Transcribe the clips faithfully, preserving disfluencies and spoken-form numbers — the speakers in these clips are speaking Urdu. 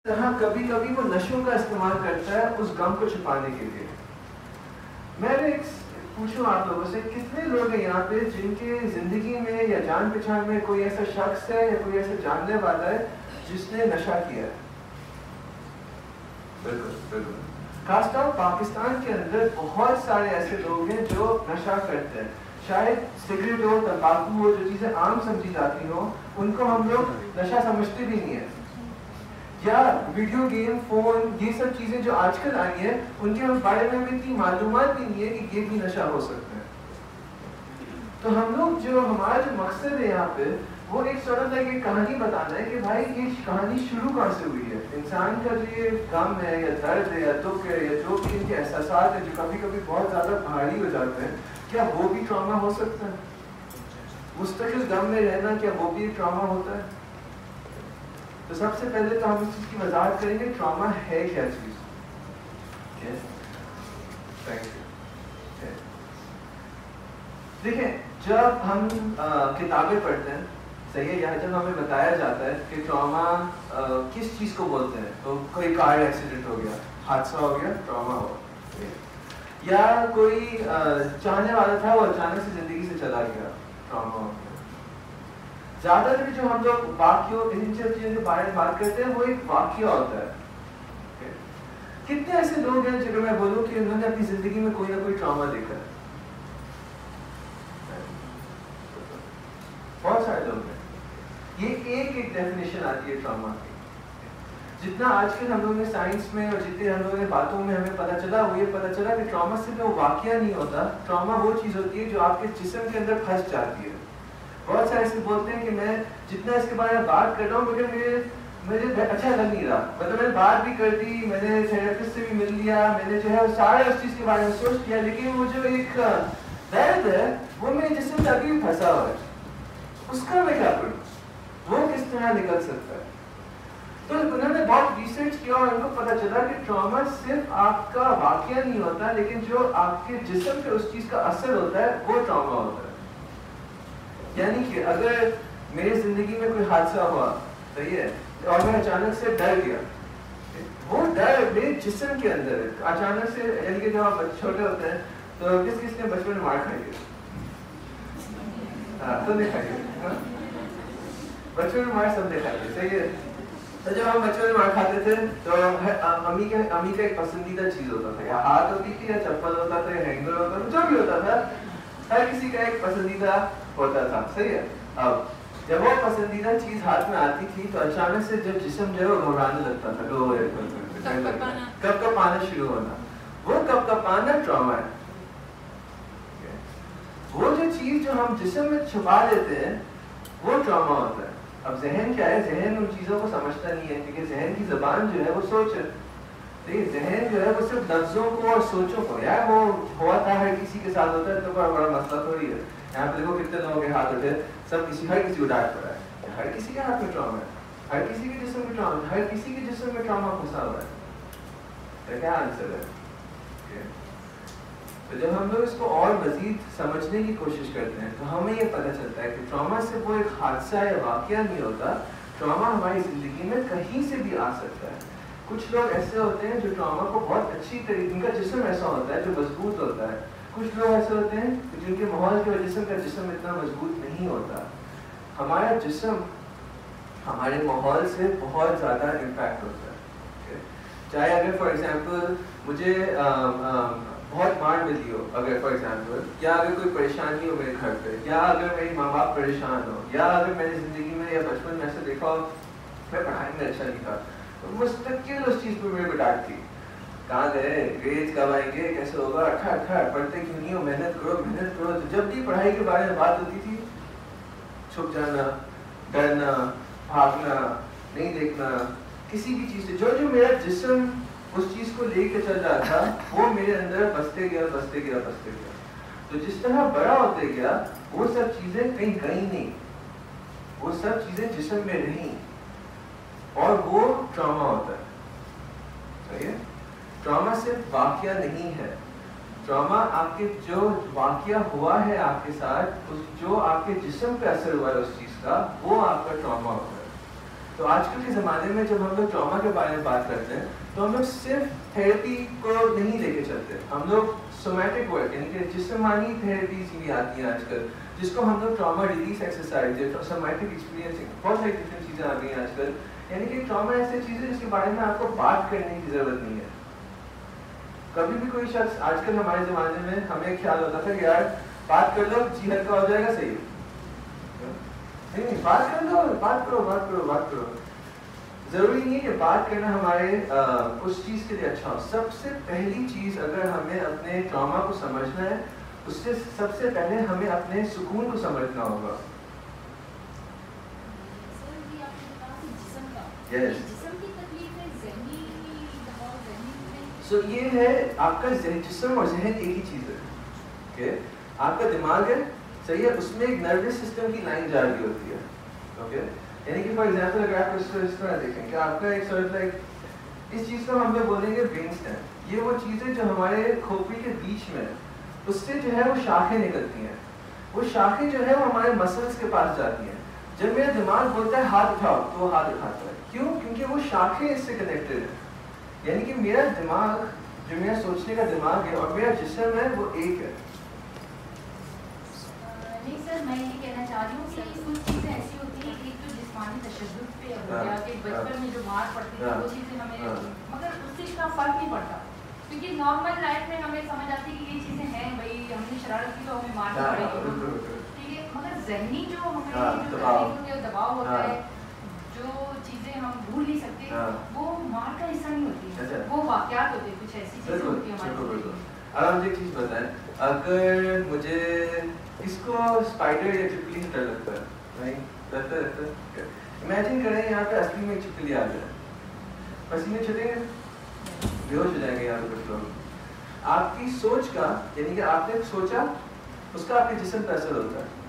طرح کبھی کبھی وہ نشوں کا استعمال کرتا ہے اس غم کو چھپانے کے لیے. میں نے پوچھوں آپ لوگوں سے کتنے لوگ ہیں یہاں پہ جن کے زندگی میں یا جان پہچان میں کوئی ایسا شخص ہے یا کوئی ایسا جاننے والا ہے جس نے نشہ کیا ہے؟ بالکل بالکل. خاص طور پاکستان کے اندر بہت سارے ایسے لوگ ہیں جو نشہ کرتے ہیں. شاید سگریٹ ہو، تمباکو ہو، جو چیزیں عام سمجھی جاتی ہوں ان کو ہم لوگ نشہ سمجھتے بھی نہیں ہیں. یا ویڈیو گیم، فون، یہ سب چیزیں جو آج کل آئی ہیں ان کے بارے میں اتنی معلومات بھی نہیں ہے کہ یہ بھی نشہ ہو سکتا ہے. تو ہم لوگ جو ہمارا جو مقصد ہے یہاں پہ وہ ایک سورت ہے کہ کہانی بتانا ہے کہ بھائی یہ کہانی شروع کہاں سے ہوئی ہے. انسان کا جو یہ غم ہے یا درد ہے یا دکھ ہے یا جو بھی ان کے احساسات ہیں جو کبھی کبھی بہت زیادہ بھاری ہو جاتے ہیں، کیا وہ بھی ٹراما ہو سکتا ہے؟ مستقل غم میں رہنا کیا وہ بھی ٹراما ہوتا ہے؟ تو سب سے پہلے تو ہم اس چیز کی وضاحت کریں گے ٹراما ہے کیا چیز. دیکھیں جب ہم کتابیں پڑھتے ہیں صحیح ہے، یا جب ہمیں بتایا جاتا ہے کہ ٹراما کس چیز کو بولتے ہیں، تو کوئی کار ایکسیڈنٹ ہو گیا، حادثہ ہو گیا، ٹراما ہوا. یا کوئی چاہنے والا تھا وہ اچانک سے زندگی سے چلا گیا، ٹراما ہو گیا. زیادہ تر جو ہم لوگ واقعوں ان چیزوں کے بارے میں بات کرتے ہیں وہ ایک واقعہ ہوتا ہے. کتنے ایسے لوگ ہیں جنہیں میں بولوں کہ انہوں نے اپنی زندگی میں کوئی نہ کوئی ٹراما دیکھا ہے؟ بہت سارے لوگ ہیں. یہ ایک ایک ڈیفینیشن آتی ہے ٹراما کی. جتنا آج کل ہم لوگوں نے سائنس میں اور جتنے ہم لوگوں نے باتوں میں ہمیں پتہ چلا وہ یہ پتہ چلا کہ ٹراما صرف وہ واقعہ نہیں ہوتا. ٹراما وہ چیز ہوتی ہے جو آپ کے جسم کے اندر پھنس جاتی ہے. بہت سارے ایسے بولتے ہیں کہ میں جتنا اس کے بارے میں بات کر رہا ہوں مگر مجھے مجھے اچھا لگ نہیں رہا. مطلب میں نے بات بھی کر دی، میں نے تھراپسٹ سے بھی مل لیا، میں نے جو ہے سارے اس چیز کے بارے میں سوچ لیا، لیکن وہ جو ایک درد ہے وہ میرے جسم سے ابھی بھی پھنسا ہوا ہے. اس کا میں کیا کروں؟ وہ کس طرح نکل سکتا ہے؟ تو انہوں نے بہت ریسرچ کیا اور ان کو پتہ چلا کہ ٹراما صرف آپ کا واقعہ نہیں ہوتا، لیکن جو آپ کے جسم پہ اس چیز کا اثر ہوتا ہے وہ ٹراما ہوتا ہے. یعنی کہ اگر میری زندگی میں کوئی حادثہ ہوا، صحیح ہے، اور میں اچانک سے ڈر گیا، وہ ڈر میرے جسم کے اندر ہے. اچانک سے یعنی کہ جب آپ چھوٹے ہوتے ہیں تو کس کس نے بچپن میں مار کھائی ہے؟ ہاں تو نہیں کھائی ہے، بچپن میں مار سب نے کھائی ہے، صحیح ہے. تو جب ہم بچپن میں مار کھاتے تھے تو امی کا امی کا ایک پسندیدہ چیز ہوتا تھا، یا ہاتھ ہوتی تھی یا چپل ہوتا تھا یا ہینگر ہوتا تھا، جو بھی ہوتا تھا ہر کسی کا ایک پسندیدہ ہوتا تھا، صحیح ہے. اب جب وہ پسندیدہ چیز ہاتھ میں آتی تھی تو اچانک سے جب جسم جو ہے وہ گھبرانے لگتا تھا، کب کب آنا شروع ہونا. وہ کب کب آنا ٹراما ہے. وہ جو چیز جو ہم جسم میں چھپا لیتے ہیں وہ ٹراما ہوتا ہے. اب ذہن کیا ہے؟ ذہن ان چیزوں کو سمجھتا نہیں ہے، کیونکہ ذہن کی زبان جو ہے وہ سوچ ہے. ذہن جو ہے وہ صرف لفظوں کو اور سوچوں کو، یار وہ ہوا تھا ہر کسی کے ساتھ ہوتا ہے تو بڑا بڑا مسئلہ تھوڑی ہے. یہاں پہ دیکھو کتنے لوگوں کے ہاتھ اٹھے، سب کسی ہر کسی کو ڈانٹ پڑا ہے. ہر کسی کے ہاتھ میں ٹراما ہے، ہر کسی کے جسم میں ٹراما ہے، ہر کسی کے جسم میں ٹراما پھنسا ہوا ہے. کیا آنسر ہے؟ تو جب ہم لوگ اس کو اور مزید سمجھنے کی کوشش کرتے ہیں تو ہمیں یہ پتہ چلتا ہے کہ ٹراما صرف وہ ایک حادثہ یا واقعہ نہیں ہوتا. ٹراما ہماری زندگی میں کہیں سے بھی آ سکتا ہے. کچھ لوگ ایسے ہوتے ہیں جو ٹراما کو بہت اچھی طریقے، ان کا جسم ایسا ہوتا ہے جو مضبوط ہوتا ہے. کچھ لوگ ایسے ہوتے ہیں جن کے ماحول کی وجہ سے ان کا جسم اتنا مضبوط نہیں ہوتا. ہمارا جسم ہمارے ماحول سے بہت زیادہ امپیکٹ ہوتا ہے. چاہے اگر فار ایگزامپل مجھے بہت مار ملی ہو، اگر فار ایگزامپل، یا اگر کوئی پریشانی ہو میرے گھر پہ، یا اگر میری ماں باپ پریشان ہو، یا اگر میں نے زندگی میں یا بچپن میں ایسا دیکھا ہو میں پڑھائی میں اچھا نہیں تھا، تو مستقل اس چیز پہ میرے کو ڈانٹ تھی. کہاں گئے، گریڈ کب آئیں گے، کیسے ہوگا، اٹھا اٹھا پڑھتے کیوں نہیں ہو، محنت کرو محنت کرو. تو جب بھی پڑھائی کے بارے میں بات ہوتی تھی چھپ جانا، ڈرنا، بھاگنا، نہیں دیکھنا کسی بھی چیز سے. جو جو میرا جسم اس چیز کو لے کے چل رہا تھا وہ میرے اندر بستے گیا بستے گیا بستے گیا. تو جس طرح بڑا ہوتے گیا وہ سب چیزیں کہیں گئی نہیں، وہ سب چیزیں جسم میں رہیں اور وہ ٹراما ہوتا ہے. صحیح ہے. ٹراما صرف واقعہ نہیں ہے. ٹراما آپ کے جو واقعہ ہوا ہے آپ کے ساتھ، اس جو آپ کے جسم پہ اثر ہوا ہے اس چیز کا، وہ آپ کا ٹراما ہوتا ہے. تو آج کل کے زمانے میں جب ہم لوگ ٹراما کے بارے میں بات کرتے ہیں تو ہم لوگ صرف تھیراپی کو نہیں لے کے چلتے, ہم لوگ سومیٹک ورک یعنی کہ جسمانی تھیراپیز بھی آتی ہیں آج کل, جس کو ہم لوگ trauma release exercise, somatic experiencing, بہت ساری ڈفرینٹ چیزیں آ گئی ہیں آج کل. یعنی کہ ٹراما ایسی چیز ہے جس کے بارے میں آپ کو بات کرنے کی ضرورت نہیں ہے. کبھی بھی کوئی شخص آج کل ہمارے زمانے میں ہمیں خیال ہوتا تھا کہ یار بات کر لو جی ہلکا ہو جائے گا, صحیح نہیں, بات کر لو, بات کرو بات کرو بات کرو. ضروری نہیں ہے کہ بات کرنا ہمارے اس چیز کے لیے اچھا ہو. سب سے پہلی چیز اگر ہمیں اپنے ٹراما کو سمجھنا ہے, اس سے سب سے پہلے ہمیں اپنے سکون کو سمجھنا ہوگا. yes. so یہ ہے آپ کا جسم اور ذہن ایک ہی چیز ہے. okay? آپ کا دماغ ہے, صحیح ہے, اس میں ایک نروس سسٹم کی لائن جا رہی ہوتی ہے. اوکے, یعنی کہ فار ایگزامپل اگر آپ اس کو اس طرح دیکھیں کہ آپ کا ایک سورٹ لائک اس چیز کو ہم لوگ بولیں گے برین اسٹیم. یہ وہ چیزیں جو ہمارے کھوپڑی کے بیچ میں اس سے جو ہے وہ شاخیں نکلتی ہیں. وہ شاخیں جو ہے وہ ہمارے مسلس کے پاس جاتی ہیں. جب میرا دماغ بولتا ہے ہاتھ اٹھاؤ تو وہ ہاتھ اٹھاتا ہے. کیوں؟ کیونکہ وہ شاخیں اس سے کنیکٹڈ ہیں. یعنی کہ میرا دماغ جو میرا سوچنے کا دماغ ہے اور میرا جسم ہے وہ ایک ہے. نہیں سر, میں یہ کہنا چاہ رہی ہوں کہ کچھ چیزیں ایسی ہوتی ہیں کہ ایک تو جسمانی تشدد پہ ہو گیا کہ بچپن میں جو مار پڑتی ہے وہ چیزیں ہمیں, مگر اس سے اتنا فرق نہیں پڑتا کیونکہ نارمل لائف میں ہمیں سمجھ آتی ہے کہ یہ چیزیں ہیں, بھائی ہم نے شرارت کی تو ہمیں مارنا پڑے گی, ٹھیک ہے. مگر ذہنی جو ہمیں جو دباؤ ہوتا ہے, جو چیزیں ہم بھول نہیں سکتے, وہ مار کا حصہ نہیں ہوتی, وہ واقعات ہوتے ہیں, کچھ ایسی چیزیں ہوتی ہیں ہماری. اب مجھے ایک چیز بتائیں, اگر مجھے اس کو اسپائڈر یا چپکلی سے ڈر لگتا ہے, نہیں ڈرتا رہتا ہے, امیجن کریں یہاں پہ اصلی میں چپکلی آ جائے, پسینے چھٹیں گے, بے ہوش ہو جائیں گے یہاں پہ کچھ لوگ. آپ کی سوچ کا یعنی کہ آپ نے سوچا اس کا آپ کے جسم پہ اثر ہوتا ہے.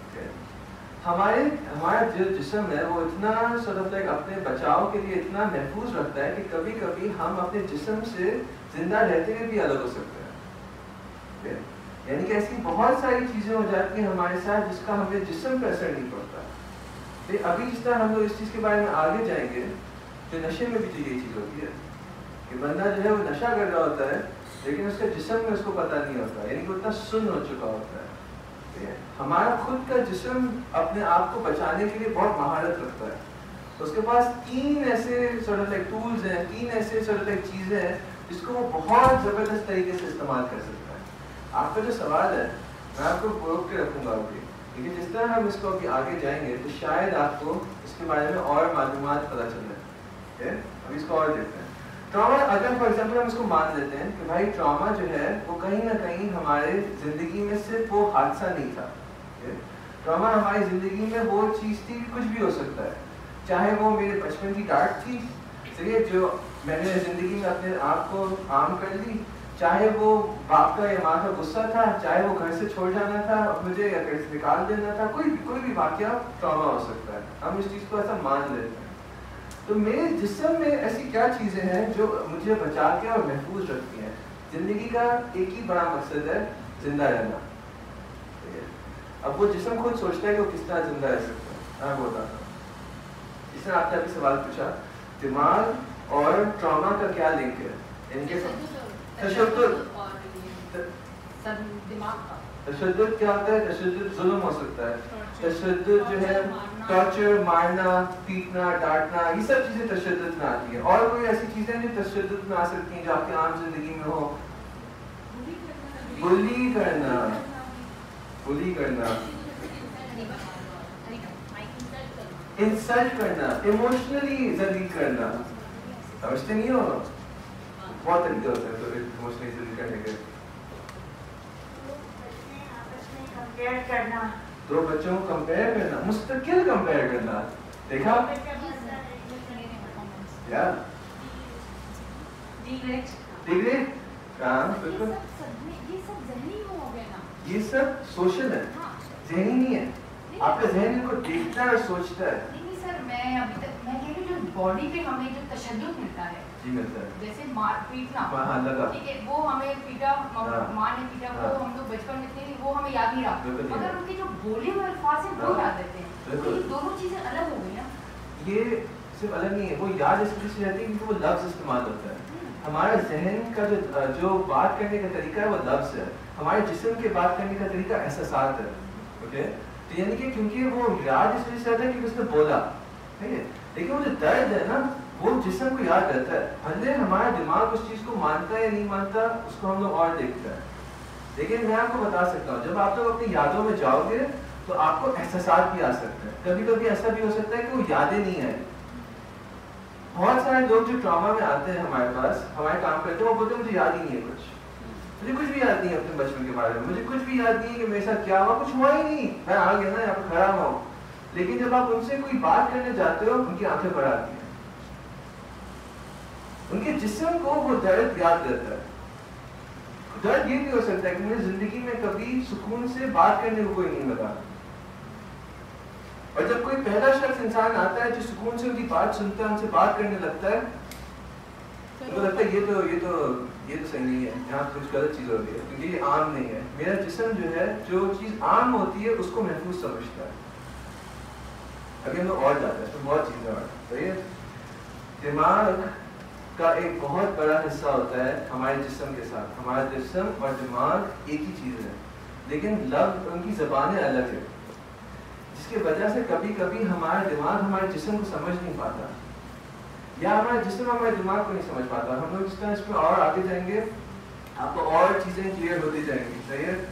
ہمارے ہمارا جو جسم ہے وہ اتنا سort of like اپنے بچاؤ کے لیے اتنا محفوظ رکھتا ہے کہ کبھی کبھی ہم اپنے جسم سے زندہ رہتے ہوئے بھی الگ ہو سکتے ہیں. یعنی کہ ایسی بہت ساری چیزیں ہو جاتی ہیں ہمارے ساتھ جس کا ہمیں جسم پہ اثر نہیں پڑتا. ابھی جس طرح ہم لوگ اس چیز کے بارے میں آگے جائیں گے, تو نشے میں بھی تو یہی چیز ہوتی ہے کہ بندہ جو ہے وہ نشہ کر رہا ہوتا ہے لیکن اس کے جسم میں اس کو پتہ نہیں ہوتا, یعنی کہ اتنا سن ہو چکا ہوتا ہے. ہمارا خود کا جسم اپنے آپ کو بچانے کے لیے بہت مہارت رکھتا ہے. اس کے پاس تین ایسے sort of like ٹولز ہیں, تین ایسے sort of like چیزیں ہیں جس کو وہ بہت زبردست طریقے سے استعمال کر سکتا ہے. آپ کا جو سوال ہے میں آپ کو روک کے رکھوں گا ابھی, لیکن جس طرح ہم اس کو ابھی آگے جائیں گے تو شاید آپ کو اس کے بارے میں اور معلومات پتہ چل جائے. ابھی اس کو اور دیکھتے ہیں. ٹراما, اگر فار ایگزامپل ہم اس کو مان لیتے ہیں کہ بھائی ٹراما جو ہے وہ کہیں نہ کہیں ہمارے زندگی میں صرف وہ حادثہ نہیں تھا. ٹراما ہماری زندگی میں وہ چیز تھی کہ کچھ بھی ہو سکتا ہے, چاہے وہ میرے بچپن کی ڈانٹ تھی, صحیح ہے, جو میں نے زندگی میں اپنے آپ کو عام کر لی, چاہے وہ باپ کا یا ماں کا غصہ تھا, چاہے وہ گھر سے چھوڑ جانا تھا مجھے یا گھر سے نکال دینا تھا, کوئی بھی کوئی بھی واقعہ ٹراما ہو سکتا ہے. ہم اس چیز کو ایسا مان لیتے ہیں. تو میرے جسم میں ایسی کیا چیزیں ہیں جو مجھے بچا کے اور محفوظ رکھتی ہیں. زندگی کا ایک ہی بڑا مقصد ہے زندہ رہنا. اب وہ جسم خود سوچتا ہے کہ وہ کس طرح زندہ رہ سکتا ہے. میں بولتا تھا اس نے آپ نے ابھی سوال پوچھا دماغ اور ٹراما کا کیا لنک ہے, یعنی کہ تشدد. تشدد کیا ہوتا ہے؟ تشدد ظلم ہو سکتا ہے. تشدد جو ہے ٹارچر, مارنا, پیٹنا, ڈانٹنا, یہ سب چیزیں تشدد میں آتی ہیں. اور کوئی ایسی چیزیں جو تشدد میں آ سکتی ہیں جو آپ کی عام زندگی میں ہو؟ بلی کرنا, بلی کرنا, انسلٹ کرنا, ایموشنلی ذلیل کرنا. سمجھتے نہیں ہو, بہت طریقے ہوتے ہیں تو ایموشنلی ذلیل کرنے کے. کرنا, دو بچوں کو کمپیئر کرنا, مستقل کمپیئر کرنا. دیکھا کیا ڈگری کہاں بالکل یہ سب سوشل ہے, ذہنی نہیں ہے. آپ کا ذہن کو دیکھتا ہے اور سوچتا ہے. نہیں سر, میں ابھی تک میں کہہ رہی ہوں جو باڈی پہ ہمیں جو تشدد ملتا ہے, جی ملتا ہے, جیسے مار پیٹنا, ہاں لگا, ٹھیک ہے, وہ ہمیں پیٹا, ماں نے پیٹا, وہ ہم لوگ بچپن میں تھے وہ ہمیں یاد نہیں رہا, مگر ان کے جو بولے ہوئے الفاظ ہیں وہ یاد رہتے ہیں. یہ دونوں چیزیں الگ ہو گئی نا. یہ صرف الگ نہیں ہے، وہ یاد اس وجہ سے رہتی ہے کیونکہ وہ لفظ استعمال ہوتا ہے. ہمارا ذہن کا جو جو بات کرنے کا طریقہ ہے وہ لفظ ہے، ہمارے جسم کے بات کرنے کا طریقہ احساسات ہے. اوکے، تو یعنی کہ کیونکہ وہ یاد اس وجہ سے رہتا ہے کیونکہ اس نے بولا، ٹھیک ہے. لیکن وہ جو درد ہے نا وہ جسم کو یاد رہتا ہے، بھلے ہمارا دماغ اس چیز کو مانتا ہے یا نہیں مانتا اس کو ہم لوگ اور دیکھتا ہے. لیکن میں آپ کو بتا سکتا ہوں جب آپ لوگ اپنی یادوں میں جاؤ گے تو آپ کو احساسات بھی آ سکتے ہیں. کبھی کبھی ایسا بھی ہو سکتا ہے کہ وہ یادیں نہیں آئیں. بہت سارے لوگ جو ٹراما میں آتے ہیں ہمارے پاس، ہمارے کام کرتے ہیں، وہ بولتے ہیں مجھے یاد ہی نہیں ہے کچھ، مجھے کچھ بھی یاد نہیں ہے اپنے بچپن کے بارے میں، مجھے کچھ بھی یاد نہیں ہے کہ میرے ساتھ کیا ہوا، کچھ ہوا ہی نہیں، میں آ گیا نا یہاں پہ کھڑا ہوا ہوں. لیکن جب آپ ان سے کوئی بات کرنے جاتے ہو ان کی آنکھیں بڑھ آتی ہیں، ان کے جسم کو وہ درد یاد رہتا ہے. درد یہ بھی ہو سکتا ہے کہ مجھے زندگی میں کبھی سکون سے بات کرنے کو کوئی نہیں ملا، اور جب کوئی پہلا شخص انسان آتا ہے جو سکون سے ان کی بات سنتا ہے، ان سے بات کرنے لگتا ہے، تو لگتا ہے یہ تو یہ تو یہ تو صحیح نہیں ہے، یہاں کچھ غلط چیز ہو رہی ہے کیونکہ یہ عام نہیں ہے. میرا جسم جو ہے جو چیز عام ہوتی ہے اس کو محفوظ سمجھتا ہے. ابھی ہم لوگ اور جاتے ہیں تو بہت چیزیں اور صحیح ہے. دماغ کا ایک بہت بڑا حصہ ہوتا ہے ہمارے جسم کے ساتھ. ہمارا جسم اور دماغ ایک ہی چیز ہے لیکن لفظ ان کی زبانیں الگ ہیں، جس کی وجہ سے کبھی کبھی ہمارا دماغ ہمارے جسم کو سمجھ نہیں پاتا یا ہمارا جسم ہمارے دماغ کو نہیں سمجھ پاتا. ہم لوگ جس طرح اس میں اور آگے جائیں گے آپ کو اور چیزیں کلیئر ہوتی جائیں گی. صحیح ہے.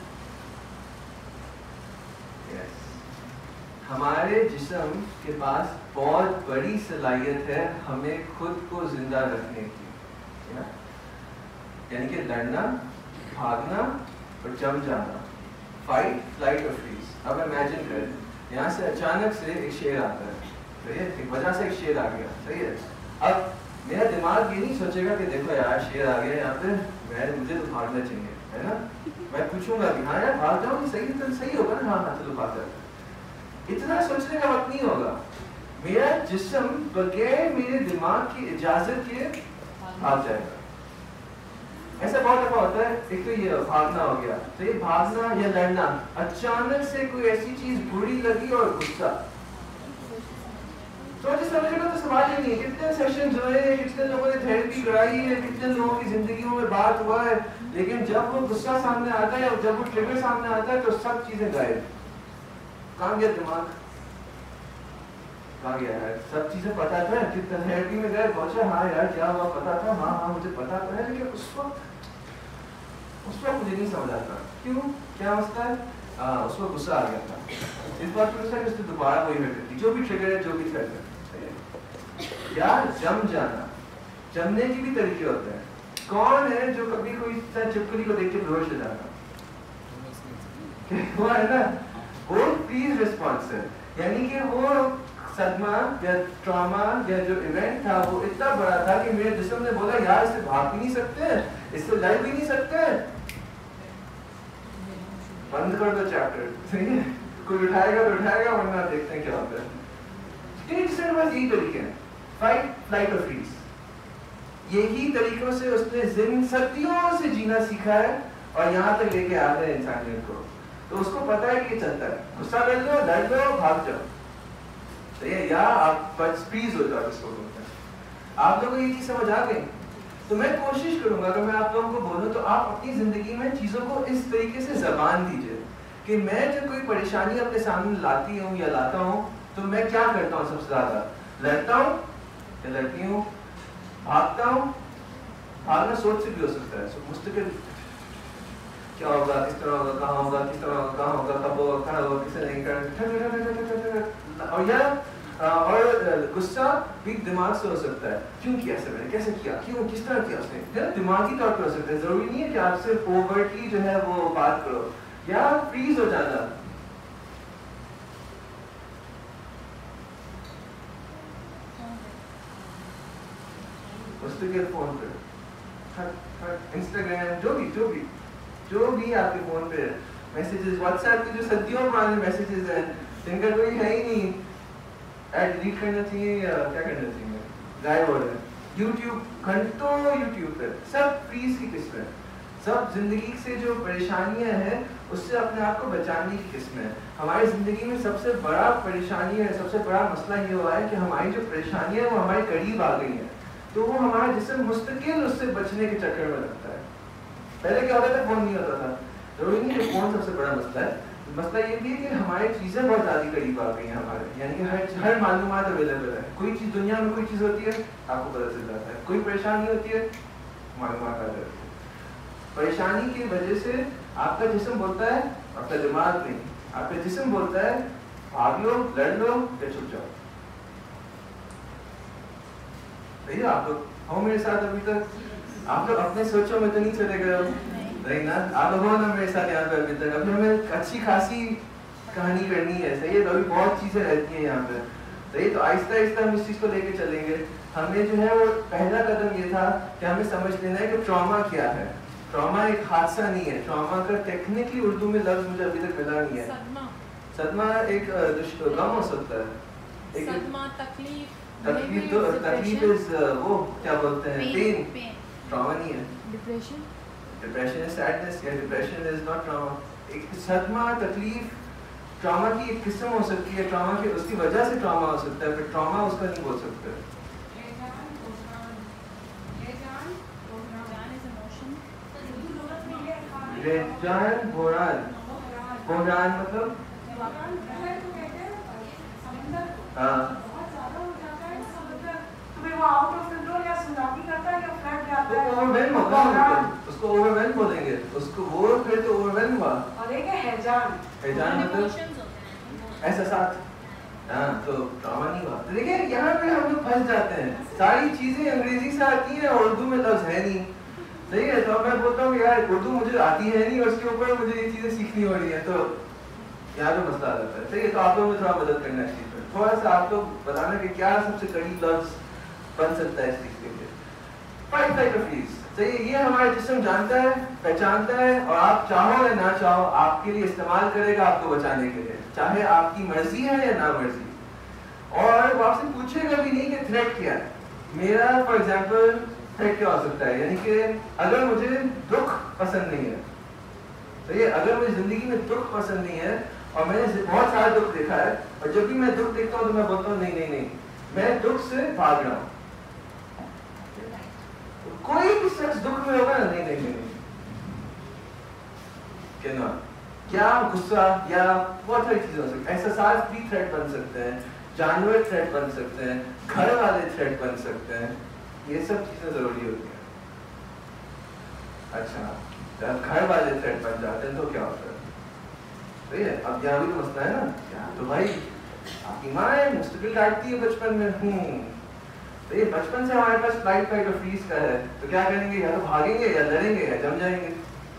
yes. ہمارے جسم کے پاس بہت بڑی صلاحیت ہے ہمیں خود کو زندہ رکھنے کی، یعنی کہ لڑنا، بھاگنا اور جم جانا، فائٹ فلائٹ اور فریز. اب امیجن کریں یہاں سے اچانک سے ایک شیر آتا ہے، صحیح ہے، ایک وجہ سے ایک شیر آ گیا. صحیح ہے. اب میرا دماغ یہ نہیں سوچے گا کہ دیکھو یار شیر آ گیا یہاں پہ، میں مجھے تو بھاگنا چاہیے، ہے نا. میں پوچھوں گا کہ ہاں یار بھاگ جاؤ، صحیح تو صحیح ہوگا نا، ہاں ہاں چلو بھاگ جاؤ. اتنا سوچنے کا وقت نہیں ہوگا. میرا جسم بغیر میرے دماغ کی اجازت کے بھاگ جائے گا. ایسا بہت دفعہ ہوتا ہے. ایک تو یہ بھاگنا ہو گیا، تو یہ بھاگنا یا لڑنا، اچانک سے کوئی ایسی چیز بری لگی اور غصہ، سوچے سمجھے گا تو سوال ہی نہیں ہے. کتنے سیشن ہوئے ہیں، کتنے لوگوں نے تھیراپی کرائی ہے، کتنے لوگوں کی زندگیوں میں بات ہوا ہے، لیکن جب وہ غصہ سامنے آتا ہے اور جب وہ ٹریگر سامنے آتا ہے تو سب چیزیں غائب. کہاں گیا دماغ، کہاں گیا ہے؟ سب چیزیں پتا تھا، کتنے تھیراپی میں گئے پہنچے، ہاں یار کیا ہوا پتا تھا، ہاں ہاں مجھے پتا تو ہے، لیکن اس وقت اس وقت مجھے نہیں سمجھ آتا کیوں، کیا مسئلہ ہے. اس وقت غصہ آ گیا تھا، اس بات پر اس نے دوبارہ وہی ہٹ کرتی، جو بھی ٹریگر ہے جو بھی تھریٹ ہے. یار جم جانا، جمنے کی بھی طریقے ہوتے ہیں. کون ہے جو کبھی کوئی چپکلی کو دیکھ کے بےہوش ہو جاتا، وہ ہے نا، وہ فریز رسپانس ہے. یعنی کہ وہ صدمہ یا ٹراما یا جو ایونٹ تھا وہ اتنا بڑا تھا کہ میرے جسم نے بولا یار اس سے بھاگ بھی نہیں سکتے، اس سے لڑ بھی نہیں سکتے، بند کر دو چیپٹر. صحیح ہے. کوئی اٹھائے گا تو اٹھائے گا ورنہ دیکھتے ہیں کیا ہوتا ہے. جس کے پاس یہی طریقے ہیں، فائٹ فلائٹ اور فریز. یہی طریقوں سے اس نے زندگی صدیوں سے جینا سیکھا ہے اور یہاں تک لے کے آ گئے انسانیت کو. تو اس کو پتا ہے کہ یہ چلتا ہے، غصہ کر لو، لڑ لو، بھاگ جاؤ. صحیح ہے. یا آپ بس فریز ہو جاؤ، اس کو بولتے ہیں. آپ لوگوں کو یہ چیز سمجھ آ گئی. تو میں کوشش کروں گا اگر میں آپ لوگوں کو بولوں تو آپ اپنی زندگی میں چیزوں کو اس طریقے سے زبان دیجیے کہ میں جب کوئی پریشانی اپنے سامنے لاتی ہوں یا لاتا ہوں تو میں کیا کرتا ہوں. سب سے زیادہ لڑتا ہوں یا لڑتی ہوں، بھاگتا ہوں. بھاگنا سوچ سے بھی ہو سکتا ہے، مستقل کیا ہوگا، کس طرح ہوگا، کہاں ہوگا، کس طرح ہوگا، کہاں ہوگا، کب ہوگا، کہاں ہوگا، کسے نہیں کرنا. اور یا اور غصہ بھی دماغ سے ہو سکتا ہے، کیوں کیا ایسا، میں نے کیسے کیا، کیوں، کس طرح کیا اس نے، دماغی طور پر ہو سکتا ہے. ضروری نہیں ہے کہ آپ صرف اوورٹلی جو ہے وہ بات کرو. یا فریز ہو جانا. مستقل فون پہ انسٹاگرام، جو بھی جو بھی جو بھی آپ کے فون پہ میسیجز، واٹس ایپ کے جو صدیوں پرانے میسیجز ہیں جن کا کوئی ہے ہی نہیں، ایڈ ڈیلیٹ کرنا چاہیے یا کیا کرنا چاہیے، غائب ہو رہے ہیں. یوٹیوب، گھنٹوں یوٹیوب پہ، سب فریز کی قسم ہے. سب زندگی سے جو پریشانیاں ہیں اس سے اپنے آپ کو بچانے کی قسم ہے. ہماری زندگی میں سب سے بڑا پریشانی ہے, سب سے بڑا مسئلہ یہ ہوا ہے کہ ہماری جو پریشانیاں وہ ہمارے قریب آ گئی ہیں, تو وہ ہمارا جسم مستقل اس سے بچنے کے چکر میں رکھتا ہے. پہلے کیا ہوتا تھا, فون نہیں ہوتا تھا, ضروری نہیں کہ فون سب سے بڑا مسئلہ ہے. مسئلہ یہ بھی ہے کہ ہماری چیزیں بہت زیادہ قریب آ گئی ہیں ہمارے, یعنی کہ ہر ہر معلومات اویلیبل ہے. کوئی چیز دنیا میں کوئی چیز ہوتی ہے آپ کو پتہ چل جاتا ہے, کوئی پریشانی ہوتی ہے معلومات آ جاتی ہے. پریشانی کی وجہ سے آپ کا جسم بولتا ہے, آپ کا دماغ نہیں, آپ کا جسم بولتا ہے بھاگ لو, لڑ لو یا چھپ جاؤ. صحیح ہے, آپ لوگ ہو میرے ساتھ ابھی تک, آپ لوگ اپنے سوچوں میں تو نہیں چلے گئے ہو, نہیں نا, آپ لوگ ہو نا میرے ساتھ یہاں پہ ابھی تک. ابھی ہمیں اچھی خاصی کہانی کرنی ہے, صحیح ہے, تو ابھی بہت چیزیں رہتی ہیں یہاں پہ, صحیح ہے. تو آہستہ آہستہ ہم اس چیز کو لے کے چلیں گے. ہمیں جو ہے وہ پہلا قدم یہ تھا کہ ہمیں سمجھ لینا ہے کہ ٹراما کیا ہے. ٹراما ایک حادثہ نہیں ہے, ٹراما کا ٹیکنیکلی اردو میں لفظ مجھے ابھی تک ملا نہیں ہے. صدمہ ایک غم ہو سکتا ہے, صدمہ, تکلیف, تکلیف تو تکلیف از وہ کیا بولتے ہیں, پین. ٹراما نہیں ہے. ڈپریشن, ڈپریشن از سیڈنس, یا ڈپریشن از ناٹ ٹراما. ایک صدمہ, تکلیف ٹراما کی ایک قسم ہو سکتی ہے, ٹراما کی اس کی وجہ سے ٹراما ہو سکتا ہے, پھر ٹراما اس کا نہیں بول سکتے. ریجان بحران, بحران مطلب ہاں اس کو اوور ویلم بولیں گے, اس کو وہ پھر تو اوور ویلم ہوا. اور ایک ہے ہیجان, ہیجان مطلب احساسات, ہاں, تو ٹراما نہیں ہوا. تو دیکھیں یہاں پہ ہم لوگ پھنس جاتے ہیں, ساری چیزیں انگریزی سے آتی ہیں اور اردو میں لفظ ہے نہیں, صحیح ہے. تو میں بولتا ہوں کہ یار اردو مجھے آتی ہے نہیں اور اس کے اوپر مجھے یہ چیزیں سیکھنی ہو رہی ہیں, تو یہاں پہ مسئلہ آ جاتا ہے. صحیح ہے, تو آپ لوگوں نے تھوڑا مدد کرنا ہے, تھوڑا سا آپ لوگ بتانا کہ کیا سب سے قریب لفظ بن سکتا ہے اس چیز کے لیے. فائٹ فائٹ اور فریز, صحیح ہے, یہ ہمارا جسم جانتا ہے, پہچانتا ہے, اور آپ چاہو یا نہ چاہو آپ کے لیے استعمال کرے گا آپ کو بچانے کے لیے, چاہے آپ کی مرضی ہے یا نہ مرضی. اور وہ آپ سے پوچھے گا بھی نہیں کہ تھریٹ کیا ہے. میرا فار ایگزامپل تھریٹ کیا ہو سکتا ہے, یعنی کہ اگر مجھے دکھ پسند نہیں ہے, صحیح ہے, اگر مجھے زندگی میں دکھ پسند نہیں ہے اور میں نے بہت سارا دکھ دیکھا ہے, اور جب بھی میں دکھ دیکھتا ہوں تو میں بولتا ہوں نہیں نہیں نہیں میں دکھ سے بھاگ رہا ہوں. کوئی بھی شخص دکھ میں ہوگا نا, نہیں نہیں نہیں کہنا کیا غصہ یا بہت ساری چیزیں ہو سکتی ہیں. احساسات بھی تھریٹ بن سکتے ہیں, جانور تھریٹ بن سکتے ہیں, گھر والے تھریٹ بن سکتے ہیں, یہ سب چیزیں ضروری ہوتی ہیں. اچھا, جب گھر والے تھریٹ بن جاتے ہیں تو کیا ہوتا ہے, صحیح ہے. اب یہاں بھی تو مسئلہ ہے نا, تو بھائی آپ کی ماں ہے, مستقل ڈانٹتی ہے بچپن میں, ہوں تو یہ بچپن سے ہمارے پاس فلائٹ فائٹ اور فریز کا ہے, تو کیا کریں گے, یا تو بھاگیں گے یا لڑیں گے یا جم جائیں گے.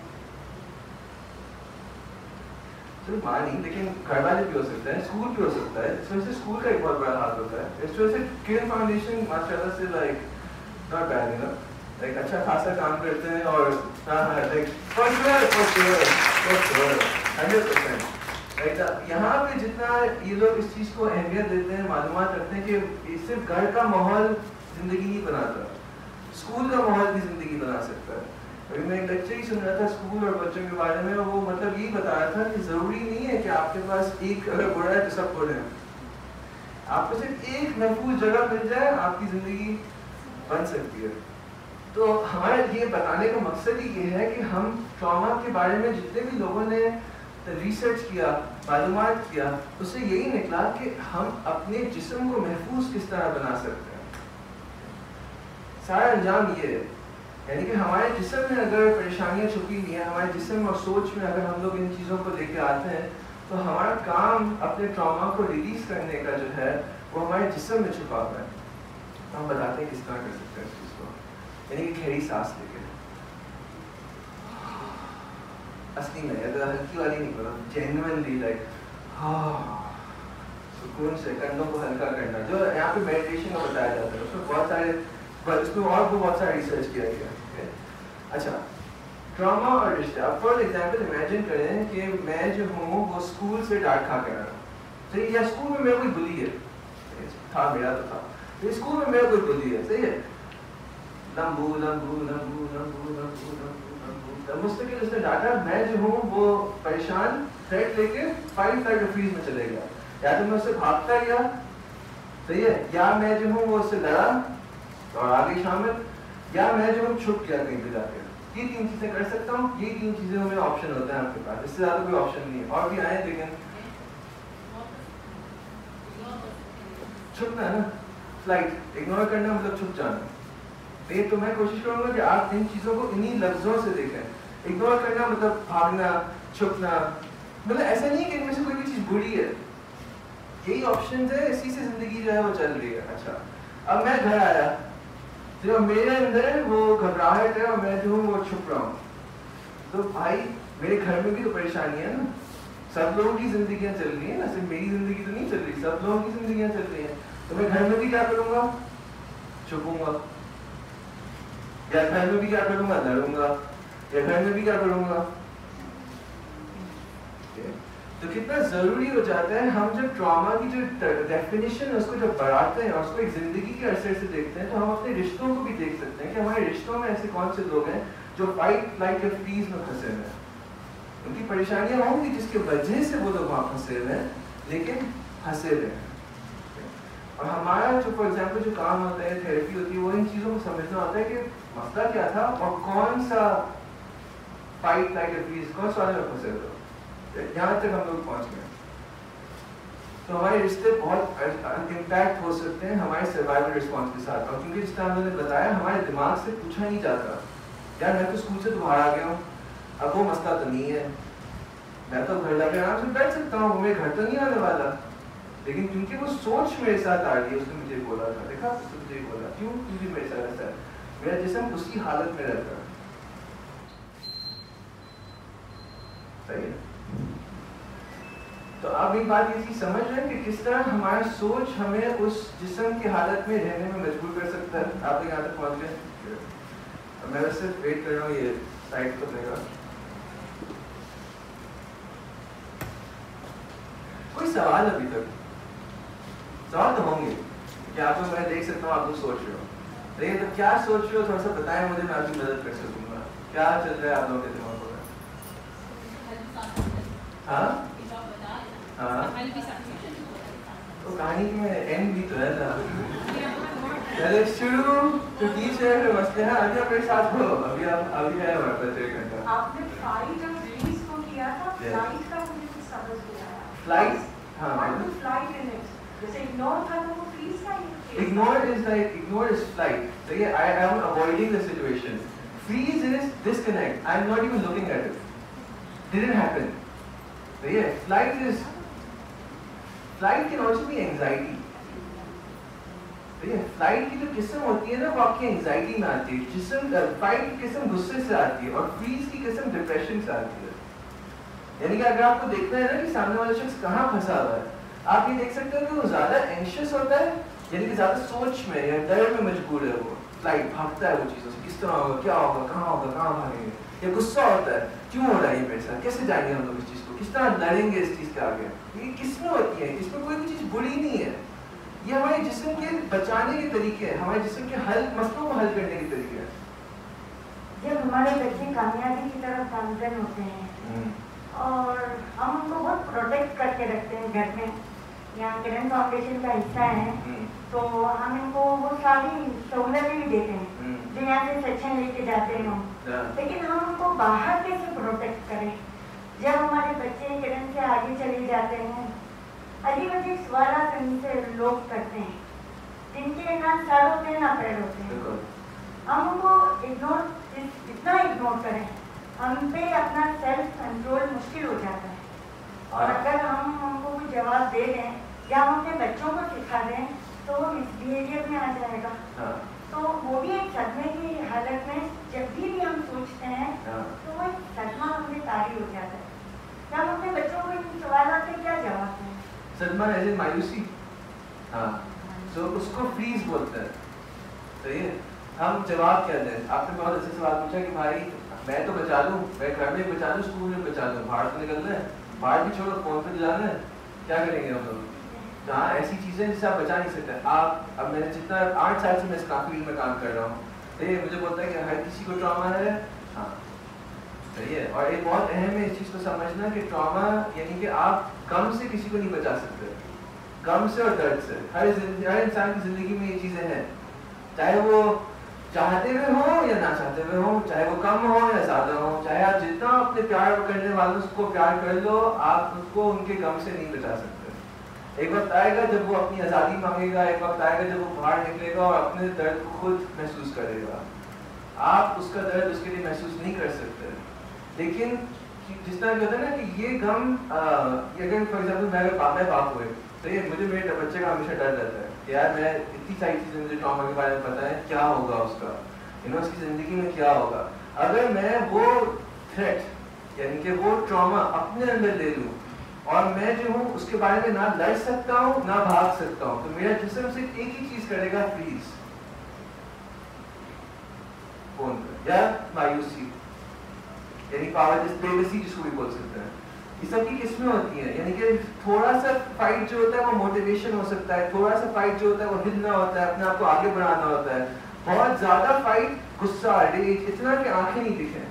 صرف ماں نہیں, لیکن گھر والے بھی ہو سکتے ہیں, اسکول بھی ہو سکتا ہے. اس وجہ سے اسکول کا ایک بہت بڑا ہاتھ ہوتا ہے. اس وجہ سے کرن فاؤنڈیشن ماشاء اللہ سے like not bad, you know like اچھا خاصا کام کرتے ہیں, اور ہاں ہاں like for sure for sure for sure hundred percent. یہاں پہ جتنا یہ لوگ اس چیز کو اہمیت دیتے ہیں, معلومات رکھتے ہیں کہ صرف گھر کا ماحول زندگی نہیں بناتا, اسکول کا ماحول بھی زندگی بنا سکتا ہے. ابھی میں ایک لیکچر ہی سن رہا تھا اسکول اور بچوں کے بارے میں, وہ مطلب یہی بتا رہا تھا کہ ضروری نہیں ہے کہ آپ کے پاس ایک اگر برا ہے تو سب برے ہیں. آپ کو صرف ایک محفوظ جگہ مل جائے, آپ کی زندگی بن سکتی ہے. تو ہمارا یہ بتانے کا مقصد ہی یہ ہے کہ ہم ٹراما کے بارے میں جتنے بھی لوگوں نے ریسرچ کیا, معلومات کیا, اس سے یہی نکلا کہ ہم اپنے جسم کو محفوظ کس طرح بنا سکتے ہیں. سارا انجام یہ ہے, یعنی کہ ہمارے جسم میں اگر پریشانیاں چھپی ہوئی ہیں, ہمارے جسم اور سوچ میں اگر ہم لوگ ان چیزوں کو لے کے آتے ہیں, تو ہمارا کام اپنے ٹراما کو ریلیز کرنے کا جو ہے وہ ہمارے جسم میں چھپا ہوا ہے. ہم بتاتے ہیں کس طرح کر سکتے ہیں اس چیز کو, یعنی کہ گہری سانس لے کے, اصلی میں اگر ہلکی والی نہیں کرو, جینوئنلی لائک سکون سے کندھوں کو ہلکا کرنا, جو یہاں پہ میڈیٹیشن کو بتایا جاتا ہے. اس میں بہت سارے اس میں اور بہت سارا ریسرچ کیا گیا. اچھا, ٹراما اور رشتہ. اب فار ایگزامپل امیجن کریں کہ میں جو ہوں وہ اسکول سے ڈانٹ کھا کے آ رہا ہوں, صحیح, یا اسکول میں میرا کوئی بلی ہے, تھا میرا تو تھا, اسکول میں میرا کوئی بلی ہے, صحیح ہے. लंबू लंबू लंबू लंबू लंबू लंबू लंबू मुस्तकिल उसने डाटा मैं जो हूँ वो परेशान थ्रेट लेके फाइट फाइट फ्रीज में चले गया, या तो मैं उससे भागता गया, सही है, या मैं जो हूँ वो उससे लड़ा और आगे शामिल, या मैं जो हूँ छुप गया कहीं पे जाके। ये तीन चीजें कर सकता हूँ, ये तीन चीजें में ऑप्शन होता है आपके पास, इससे ज्यादा कोई ऑप्शन नहीं है। और भी आए लेकिन छुपना है ना, फ्लाइट इग्नोर करना मतलब छुप जाना। नहीं तो मैं कोशिश करूंगा कि आप इन चीजों को इन्हीं लफ्जों से देखें। इग्नोर करना मतलब भागना, छुपना, मतलब ऐसा नहीं है कि इनमें से कोई भी चीज बुरी है, यही ऑप्शन है, इसी से जिंदगी जो है वो चल रही है। अच्छा, अब मैं घर आया, जो मेरे अंदर वो घबराहट है और मैं जो हूँ वो छुप रहा हूँ, तो भाई मेरे घर में भी तो परेशानी है ना, सब लोगों की जिंदगियां चल रही है ना, सिर्फ मेरी जिंदगी तो नहीं चल रही, सब लोगों की जिंदगियां चल रही है। तो मैं घर में भी क्या करूंगा, छुपूंगा, या घर में भी क्या करूंगा, लड़ूंगा, या घर में भी क्या करूंगा। तो कितना जरूरी हो जाता है हम जब ट्रॉमा की जो डेफिनेशन है उसको जब बढ़ाते हैं और उसको एक जिंदगी के अरसे से देखते हैं, तो हम अपने रिश्तों को भी देख सकते हैं कि हमारे रिश्तों में ऐसे कौन से लोग हैं जो फाइट फ्लाइट या फ्रीज में फंसे हुए हैं। उनकी परेशानियां होंगी जिसकी वजह से वो लोग वहां फंसे हुए हैं, लेकिन फंसे हुए हैं। और हमारा जो फॉर एग्जाम्पल जो काम होता है, थेरेपी होती है, वो इन चीजों को समझना होता है कि मसला क्या था और कौन सा फाइट फ्लाइट या फ्रीज कौन सा में फंसे हुए, यहाँ तक हम लोग पहुंच गए। तो हमारे रिश्ते बहुत इम्पैक्ट हो सकते हैं हमारे सर्वाइवल रिस्पॉन्स के साथ, और क्योंकि जिस तरह मैंने बताया हमारे दिमाग से पूछा नहीं जाता, यार मैं तो स्कूल से बाहर आ गया हूँ, अब वो मसला तो नहीं है, मैं तो घर जाके आराम से बैठ सकता हूँ, मेरे घर तो नहीं आने वाला। लेकिन क्योंकि वो सोच मेरे साथ आ रही है, उसने मुझे बोला था, देखा उसने मुझे बोला, क्यों, क्योंकि मेरे साथ ऐसा है, मेरा जिस्म उसी हालत में रहता है। सही है। तो आप एक बात ये चीज समझ रहे हैं कि किस तरह हमारा सोच हमें उस जिस्म की हालत में रहने में मजबूर कर सकता है। आप यहाँ तक पहुँच गए, मैं वैसे वेट कर रहा हूँ ये साइड को देगा। कोई सवाल अभी तक? सवाल तो होंगे कि आप लोग, मैं देख सकता हूँ आप लोग सोच रहे हो, लेकिन तो क्या सोच रहे हो थोड़ा सा बताएं मुझे, मैं आपकी मदद कर सकूंगा। क्या चल रहा है आप लोगों के दिमाग में? हाँ हाँ, तो कहानी में एंड भी तो है ना, पहले शुरू तो टीचर मसले हैं, अभी आप मेरे साथ हो, अभी आप अभी है हमारे पास एक घंटा। आपने फ्लाइट और फ्रीज को किया था, फ्लाइट का मुझे कुछ समझ नहीं आया। फ्लाइट, हाँ, what is flight in it? जैसे इग्नोर करना वो फ्रीज का ही। Ignore is like, ignore is flight, so yeah, I am avoiding the situation. Freeze is disconnect, I am not even looking at it, didn't happen. So yeah, flight is, flight can also be anxiety. So yeah, flight की जो किस्म होती है ना वो आपकी एंजाइटी में आती है, जिस्म फ्लाइट की किस्म गुस्से से आती है, और फ्रीज की किस्म डिप्रेशन से आती है। यानी कि अगर आपको देखना है ना कि सामने वाला शख्स कहाँ फंसा हुआ है, आप ये देख सकते हो कि वो ज्यादा एंशियस होता है, यानी कि ज्यादा सोच में या डर में मजबूर है, वो फ्लाइट भागता है वो चीजों से, किस तरह होगा, क्या होगा, कहाँ होगा, कहाँ भागेंगे, या गुस्सा होता है, क्यों हो रहा है ये मेरे साथ, कैसे जाएंगे हम लोग इस चीज को, किस तरह लड़ेंगे इस चीज के आगे। ये किसमें होती है, इसमें कोई भी चीज बुरी नहीं है, ये हमारे जिस्म के बचाने के तरीके हैं, हमारे जिस्म के हल मसलों को हल करने के तरीके हैं। जब हमारे बच्चे कामयाबी की तरफ गामजन होते हैं और हम उनको बहुत प्रोटेक्ट करके रखते हैं घर में, यहाँ किरण फाउंडेशन का हिस्सा है, तो हम इनको वो सारी सहूलतें भी देते हैं जो यहाँ से सेक्शन लेके जाते हैं हम, लेकिन हम उनको बाहर कैसे प्रोटेक्ट करें जब हमारे बच्चे किरण से आगे चले जाते हैं। अजीब अजीब सवाल उनसे लोग करते हैं जिनके ना सर होते हैं ना पैर होते हैं, हम उनको इग्नोर, इतना इग्नोर करें हम पे अपना सेल्फ कंट्रोल मुश्किल हो जाता है। और अगर हम उनको कोई जवाब दे दें या हम अपने बच्चों को सिखा दें तो वो मिसबिहेवियर में आ जाएगा। हाँ। तो वो भी एक सदमे की हालत में जब भी, भी हम सोचते हैं हाँ। तो वो एक सदमा हमें तारी हो जाता है। हम अपने बच्चों को इन सवालों से क्या जवाब दें? सदमा ऐसे मायूसी, हाँ, तो उसको फ्रीज बोलते हैं। सही है, हम जवाब क्या दें? आपने बहुत अच्छे सवाल पूछा कि भाई मैं तो बचा लूँ, मैं घर में बचा लूँ, स्कूल में बचा लूँ, बाहर तो निकलना है, बाहर भी छोड़ो, फोन पे जाना है, क्या करेंगे हम लोग? जहाँ ऐसी चीज़ें जिससे आप बचा नहीं सकते। आप, अब मैंने जितना आठ साल से मैं इस फील्ड में काम कर रहा हूँ, تو یہ مجھے بولتا ہے کہ ہر کسی کو ٹراما ہے. ہاں صحیح ہے. اور ایک بہت اہم ہے اس چیز کو سمجھنا کہ ٹراما یعنی کہ آپ غم سے کسی کو نہیں بچا سکتے. غم سے اور درد سے ہر ہر انسان کی زندگی میں یہ چیزیں ہیں, چاہے وہ چاہتے ہوئے ہوں یا نہ چاہتے ہوئے ہوں, چاہے وہ کم ہو یا زیادہ ہو, چاہے آپ جتنا اپنے پیار کرنے والوں کو پیار کر لو, آپ اس کو ان کے غم سے نہیں بچا سکتے. ایک وقت آئے گا جب وہ اپنی آزادی مانگے گا, ایک وقت آئے گا جب وہ باہر نکلے گا اور اپنے درد کو خود محسوس کرے گا. آپ اس کا درد اس کے لیے محسوس نہیں کر سکتے. لیکن جس طرح ہوتا ہے نا کہ یہ غم, اگر فار ایگزامپل میں اگر باپ باپ ہوئے تو یہ مجھے میرے بچے کا ہمیشہ ڈر رہتا ہے کہ یار میں اتنی ساری چیزیں مجھے ٹراما کے بارے میں پتا ہے, کیا ہوگا اس کا, یو نو اس کی زندگی میں کیا ہوگا. اگر میں وہ تھریٹ یعنی کہ وہ ٹراما اپنے اندر لے لوں اور میں جو ہوں اس کے بارے میں نہ لڑ سکتا ہوں نہ بھاگ سکتا ہوں, تو میرا جسم صرف ایک ہی چیز کرے گا, فریز, فون پر یا مایوسی, یعنی پاور بے بسی جس کو بھی بول سکتے ہیں. یہ سب کی قسمیں ہوتی ہیں. یعنی کہ تھوڑا سا فائٹ جو ہوتا ہے وہ موٹیویشن ہو سکتا ہے, تھوڑا سا فائٹ جو ہوتا ہے وہ ہلنا ہوتا ہے, اپنے آپ کو آگے بڑھانا ہوتا ہے. بہت زیادہ فائٹ غصہ, ریج, اتنا کہ آنکھیں نہیں دکھیں.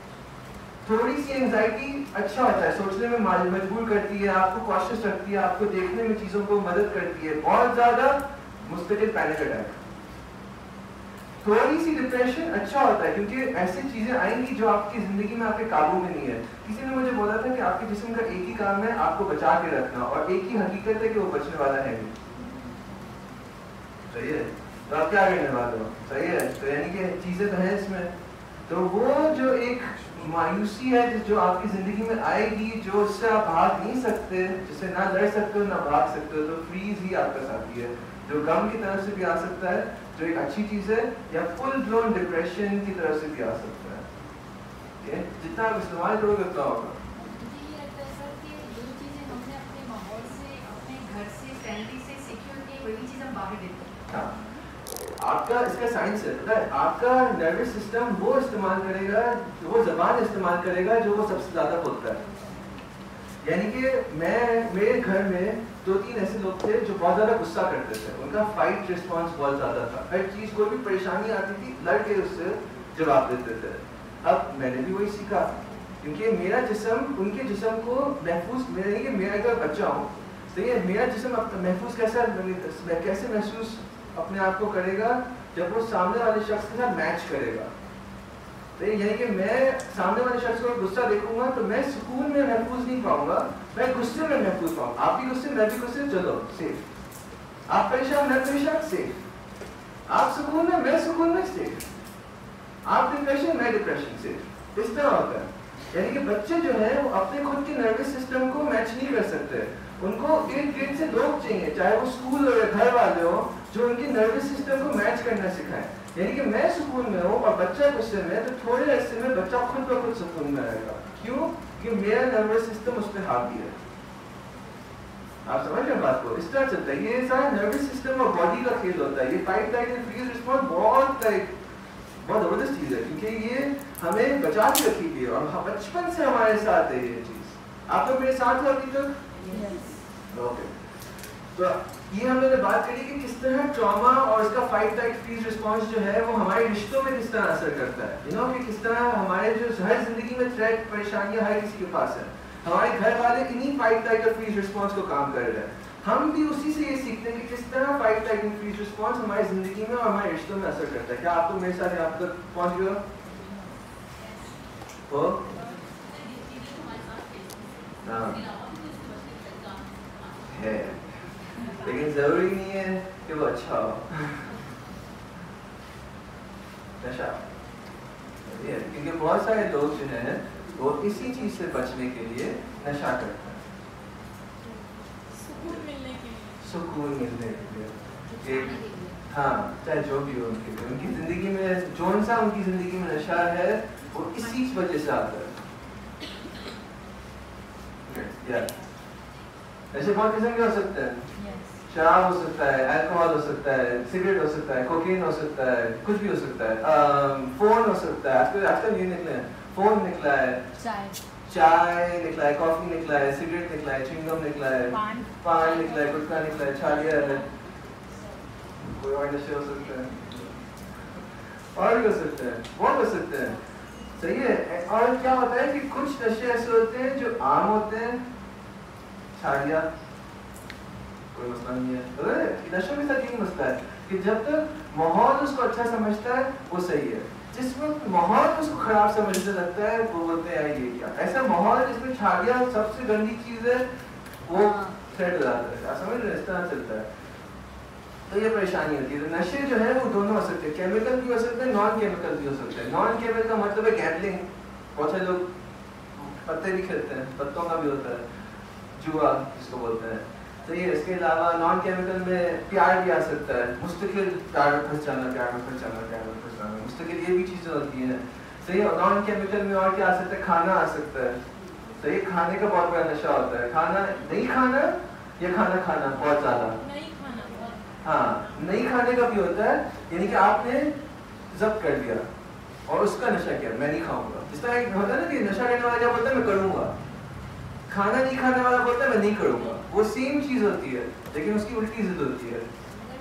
تھوڑی سی اینگزائٹی اچھا ہوتا ہے, سوچنے میں مجبور کرتی ہے, آپ کو کوشش رکھتی ہے, آپ کو دیکھنے میں چیزوں کو مدد کرتی ہے. بہت زیادہ مستقل پینک اٹیک. تھوڑی سی ڈپریشن اچھا ہوتا ہے کیونکہ ایسی چیزیں آئیں گی جو آپ کی زندگی میں آپ کے قابو میں نہیں ہے. کسی نے مجھے بولا تھا کہ آپ کے جسم کا ایک ہی کام ہے آپ کو بچا کے رکھنا, اور ایک ہی حقیقت ہے کہ وہ بچنے والا ہے نہیں. صحیح ہے, تو آپ کیا کرنے والے ہو. صحیح ہے, تو یعنی کہ چیزیں تو ہیں اس میں. تو وہ جو ایک مایوسی ہے جو آپ کی زندگی میں آئے گی, جو اس سے آپ بھاگ نہیں سکتے, جس سے نہ لڑ سکتے ہو نہ بھاگ سکتے ہو, تو فریز ہی آپ کا ساتھی ہے, جو غم کی طرف سے بھی آ سکتا ہے, جو ایک اچھی چیز ہے, یا فل بلون ڈپریشن کی طرف سے بھی آ سکتا ہے. جتنا آپ استعمال کرو گے اتنا ہوگا. مجھے یہ لگتا ہے سر کہ جو چیزیں ہم نے اپنے ماحول سے, اپنے گھر سے, فیملی سے سیکھیور کی, وہی چیز ہم باہر دیتے ہیں. ہاں, آپ کا اس کا سائنس ہے, پتہ ہے آپ کا نروس سسٹم وہ استعمال کرے گا, وہ زبان استعمال کرے گا جو وہ سب سے زیادہ بولتا ہے. یعنی کہ میں میرے گھر میں دو تین ایسے لوگ تھے جو بہت زیادہ غصہ کرتے تھے, ان کا فائٹ رسپانس بہت زیادہ تھا, ہر چیز کوئی بھی پریشانی آتی تھی لڑ کے اس سے جواب دیتے تھے. اب میں نے بھی وہی سیکھا کیونکہ میرا جسم ان کے جسم کو محفوظ, میرا نہیں کہ میرا اگر بچہ ہوں, صحیح ہے, میرا جسم محفوظ کیسا کیسے محسوس اپنے آپ کو کرے گا جب وہ سامنے والے شخص کے ساتھ میچ کرے گا. یعنی کہ میں سامنے والے شخص کو غصہ دیکھوں گا تو میں سکون میں محفوظ نہیں پاؤں گا, میں غصے میں محفوظ پاؤں گا. آپ بھی غصے, میں بھی غصے, چلو سیف. آپ پریشان, میں پریشان, سیف. آپ سکون میں, میں سکون میں, سیف. آپ ڈپریشن, میں ڈپریشن, سیف. اس طرح ہوتا ہے. یعنی کہ بچے جو ہیں وہ اپنے خود کے نروس سسٹم کو میچ نہیں کر سکتے. ان کو ارد گرد سے لوگ چاہیے, چاہے وہ اسکول ہو یا گھر والے ہو, جو ان کے نروس سسٹم کو میچ کرنا سکھائیں. یعنی کہ میں سکون میں ہوں اور بچہ غصے میں, تو تھوڑے عرصے میں بچہ خود بخود سکون میں رہے گا. کیوں؟ کہ میرا نروس سسٹم اس پہ حاوی ہے. آپ سمجھ رہے ہیں بات کو؟ اس طرح چلتا ہے. یہ سارا نروس سسٹم اور باڈی کا کھیل ہوتا ہے. یہ fight like and freeze response بہت لائک بہت زبردست چیز ہے کیونکہ یہ ہمیں بچا کے رکھی گئی ہے اور بچپن سے ہمارے ساتھ ہے یہ چیز. آپ لوگ میرے ساتھ ہو ابھی تک؟ اوکے. تو یہ ہم نے بات کری کہ کس طرح ٹراما اور اس کا فائٹ لائک فریز رسپانس جو ہے وہ ہمارے رشتوں میں کس طرح اثر کرتا ہے. یو نو کہ کس طرح ہمارے جو ہر زندگی میں تھریٹ پریشانیاں ہر کسی کے پاس ہے, ہمارے گھر والے انہیں فائٹ لائک اور فریز رسپانس کو کام کر رہے ہیں. ہم بھی اسی سے یہ سیکھتے ہیں کہ کس طرح fight like and freeze response ہماری زندگی میں اور ہمارے رشتوں میں اثر کرتا ہے. کیا آپ کو میرے ساتھ یہاں تک پہنچ گیا ہو؟ ہاں ہے, لیکن ضروری نہیں ہے کہ وہ اچھا ہو. نشہ, کیونکہ بہت سارے لوگ جو ہیں وہ اسی چیز سے بچنے کے لیے نشہ کرتے ہیں, سکون ملنے کے لیے. ہاں, چاہے جو بھی ہو ان کے لیے, ان کی زندگی میں جون سا ان کی زندگی میں نشہ ہے وہ اسی وجہ سے آتا ہے. ایسے بہت قسم کے ہو سکتے ہیں. شراب ہو سکتا ہے, الکوہول ہو سکتا ہے, سگریٹ ہو سکتا ہے, کوکین ہو سکتا ہے, کچھ بھی ہو سکتا ہے, فون ہو سکتا ہے. آج کل آج کل یہ نکلے ہیں, فون نکلا ہے, چائے نکلا ہے, کافی نکلا ہے, سگریٹ نکلا ہے, چوئنگم نکلا ہے, پان نکلا ہے, گٹکا نکلا ہے, چھالیا ہے, کوئی اور نشے ہو سکتا ہے. اور بھی کر سکتے ہیں، وہ کر سکتے ہیں، صحیح ہے. اور کیا ہوتا ہے کہ کچھ نشے ایسے ہوتے ہیں جو عام ہوتے ہیں، چھا لیا کوئی مسئلہ نہیں ہے. نشوں کے ساتھ یہی مسئلہ ہے کہ جب تک ماحول اس کو اچھا سمجھتا ہے وہ صحیح ہے، جس وقت ماحول اس کو خراب سمجھنے لگتا ہے وہ بولتے ہیں یہ کیا ایسا ماحول جس میں چھا لیا سب سے گندی چیز ہے وہ سیٹ ہو جاتا ہے. آپ سمجھ رہے ہیں، اس طرح چلتا ہے. تو یہ پریشانی ہوتی ہے. نشے جو ہے وہ دونوں ہو سکتے ہیں، کیمیکل بھی ہو سکتے ہیں، نان کیمیکل بھی ہو سکتے ہیں. نان کیمیکل کا مطلب ہے گیمبلنگ، بہت سے لوگ پتے بھی کھیلتے ہیں، پتوں کا بھی ہوتا ہے، جوا جس کو بولتے ہیں. تو یہ اس کے علاوہ نان کیمیکل میں پیار بھی آ سکتا ہے، مستقل پیار میں پھنس جانا، پیار میں پھنس جانا، پیار میں پھنس جانا، مستقل یہ بھی چیزیں ہوتی ہیں. صحیح ہے. نان کیمیکل میں اور کیا آ سکتا ہے، کھانا آ سکتا ہے. صحیح، کھانے کا بہت بڑا نشہ ہوتا ہے. کھانا نہیں کھانا یا کھانا کھانا بہت زیادہ، ہاں نہیں کھانے کا بھی ہوتا ہے. یعنی کہ آپ نے ضبط کر لیا اور اس کا نشہ کیا، میں نہیں کھاؤں گا. جس طرح ایک ہوتا ہے نا کہ نشہ کرنے والا کیا بولتا ہے میں کروں گا، کھانا نہیں کھانے والا بولتا ہے میں نہیں کروں گا. وہ سیم چیز ہوتی ہے لیکن اس کی الٹی ضد ہوتی ہے.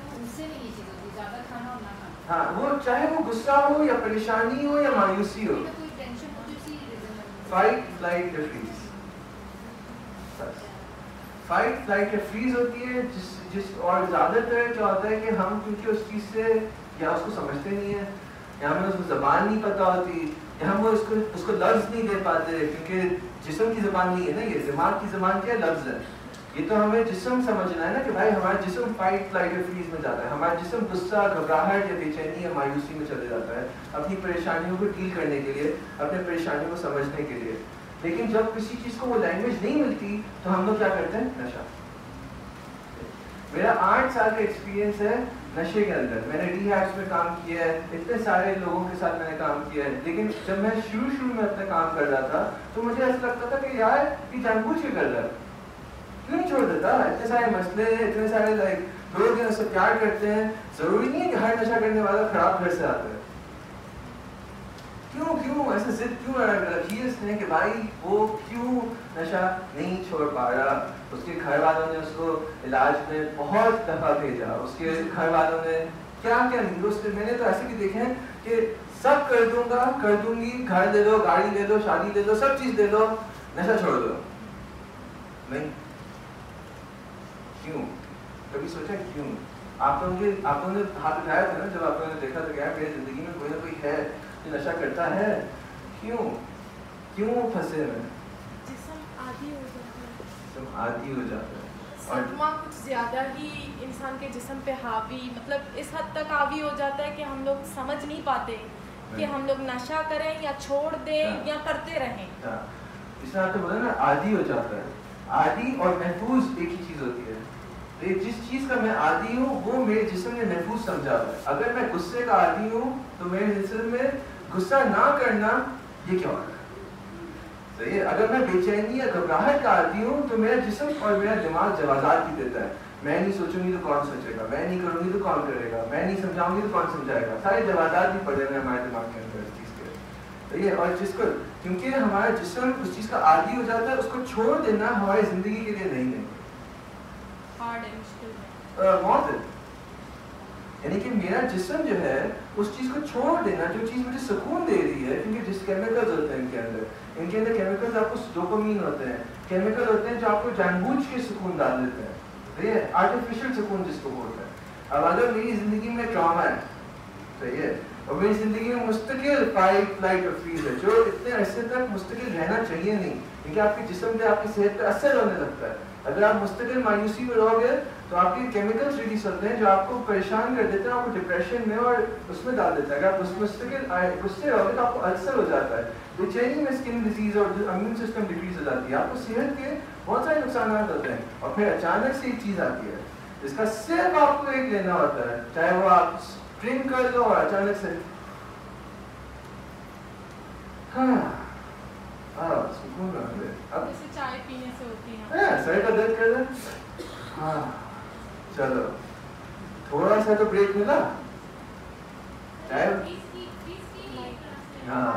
ہاں، وہ چاہے وہ غصہ ہو یا پریشانی ہو یا مایوسی ہو، فائٹ فلائٹ یا فریز. فائٹ فلائٹ یا فریز ہوتی ہے جس جس اور زیادہ تر کیا ہوتا ہے کہ ہم کیونکہ اس چیز سے یا اس کو سمجھتے نہیں ہیں یا ہمیں اس کو زبان نہیں پتہ ہوتی یا ہم وہ اس کو اس کو لفظ نہیں دے پاتے کیونکہ جسم کی زبان نہیں ہے نا، یہ دماغ کی زبان کیا ہے، لفظ ہے. یہ تو ہمیں جسم سمجھنا ہے نا کہ بھائی ہمارا جسم فائٹ فلائٹ یا فریز میں جاتا ہے. ہمارا جسم غصہ، گھبراہٹ یا بے چینی یا مایوسی میں چلے جاتا ہے اپنی پریشانیوں کو ڈیل کرنے کے لیے، اپنے پریشانیوں کو سمجھنے کے لیے. لیکن جب کسی چیز کو وہ لینگویج نہیں ملتی تو ہم لوگ کیا کرتے ہیں، نشہ. میرا آٹھ سال کا ایکسپیرینس ہے نشے کے اندر. میں نے ری ہیبس میں کام کیا ہے، اتنے سارے لوگوں کے ساتھ میں نے کام کیا ہے. لیکن جب میں شروع شروع میں اپنا کام کر رہا تھا تو مجھے ایسا لگتا تھا کہ یار یہ جان بوجھ کے کر رہا ہے، کیوں نہیں چھوڑ دیتا. اتنے سارے مسئلے ہیں، اتنے سارے لائک لوگ ہیں، سب پیار کرتے ہیں. ضروری نہیں ہے کہ ہر نشہ کرنے والا خراب گھر سے آتا ہے. کیوں کیوں ایسے ضد کیوں رکھی ہے اس نے کہ بھائی وہ کیوں نشہ نہیں چھوڑ پا رہا. اس کے گھر والوں نے اس کو علاج میں بہت دفعہ بھیجا، اس کے گھر والوں نے کیا کیا نہیں. دوست میں نے تو ایسے بھی دیکھے ہیں کہ سب کر دوں گا، کر دوں گی، گھر لے لو، گاڑی لے لو، شادی لے لو، سب چیز لے لو، نشہ چھوڑ دو. نہیں، کیوں؟ کبھی سوچا کیوں؟ آپ لوگوں کے آپ لوگوں نے ہاتھ اٹھایا تھا نا جب آپ لوگوں نے دیکھا تو کیا میری زندگی میں کوئی نہ کوئی ہے جو نشہ کرتا ہے. کیوں کیوں پھنسے میں؟ جسم عادی ہو جاتا ہے، جسم عادی ہو جاتا ہے. صدمہ کچھ زیادہ ہی انسان کے جسم پہ حاوی، مطلب اس حد تک حاوی ہو جاتا ہے کہ ہم لوگ سمجھ نہیں پاتے کہ ہم لوگ نشہ کریں یا چھوڑ دیں یا کرتے رہیں. اس طرح تو بولا نا عادی ہو جاتا ہے. عادی اور محفوظ ایک ہی چیز ہوتی ہے. جس چیز کا میں عادی ہوں وہ میرے جسم نے محفوظ سمجھا ہے. اگر میں غصے کا عادی ہوں تو میرے جسم میں غصہ نہ کرنا یہ کیا ہوگا، صحیح ہے. اگر میں بے چینی یا گھبراہٹ کا عادی ہوں تو میرا جسم اور میرا دماغ جوازات بھی دیتا ہے. میں نہیں سوچوں گی تو کون سوچے گا، میں نہیں کروں گی تو کون کرے گا، میں نہیں سمجھاؤں گی تو کون سمجھائے گا. سارے جوازات بھی پڑے ہوئے ہمارے دماغ کے اندر اس چیز کے. صحیح ہے. اور جس کو کیونکہ ہمارا جسم اس چیز کا عادی ہو جاتا ہے اس کو چھوڑ دینا ہماری زندگی کے لیے نہیں ہے، موت ہے. یعنی کہ میرا جسم جو ہے اس چیز کو چھوڑ دینا جو چیز مجھے سکون دے رہی ہے، کیونکہ جس کیمیکلز ہوتے ہیں ان کے اندر ان کے اندر کیمیکلز آپ کو ڈوپامین ہوتے ہیں، کیمیکل ہوتے ہیں جو آپ کو جان بوجھ کے سکون ڈال دیتے ہیں. یہ آرٹیفیشل سکون جس کو بولتے ہیں. اب اگر میری زندگی میں ٹراما ہے، صحیح ہے، اور میری زندگی میں مستقل فائٹ فلائٹ اور فریز ہے جو اتنے عرصے تک مستقل رہنا چاہیے نہیں، کیونکہ آپ کے جسم پہ آپ کی صحت پہ اثر ہونے لگتا ہے. اگر آپ مستقل مایوسی میں رہو گے تو آپ کے کیمیکلز ریلیز ہوتے ہیں جو آپ کو پریشان کر دیتے ہیں، آپ کو ڈپریشن میں اور اس میں ڈال دیتے ہیں. اگر آپ اس مستقل غصے رہو گے تو آپ کو السر ہو جاتا ہے، بے چینی میں اسکن ڈیزیز اور امیون سسٹم ڈیکریز ہو جاتی ہے، آپ کو صحت کے بہت سارے نقصانات ہوتے ہیں. اور پھر اچانک سے ایک چیز آتی ہے جس کا صرف آپ کو ایک لینا ہوتا ہے، چاہے وہ آپ ڈرنک کر لو اور اچانک سے ہاں سکون آ گیا. اب چائے پینے سے ہوتی ہے، سر کا درد کر رہا، ہاں چلو تھوڑا سا تو بریک ملا. چائے ہاں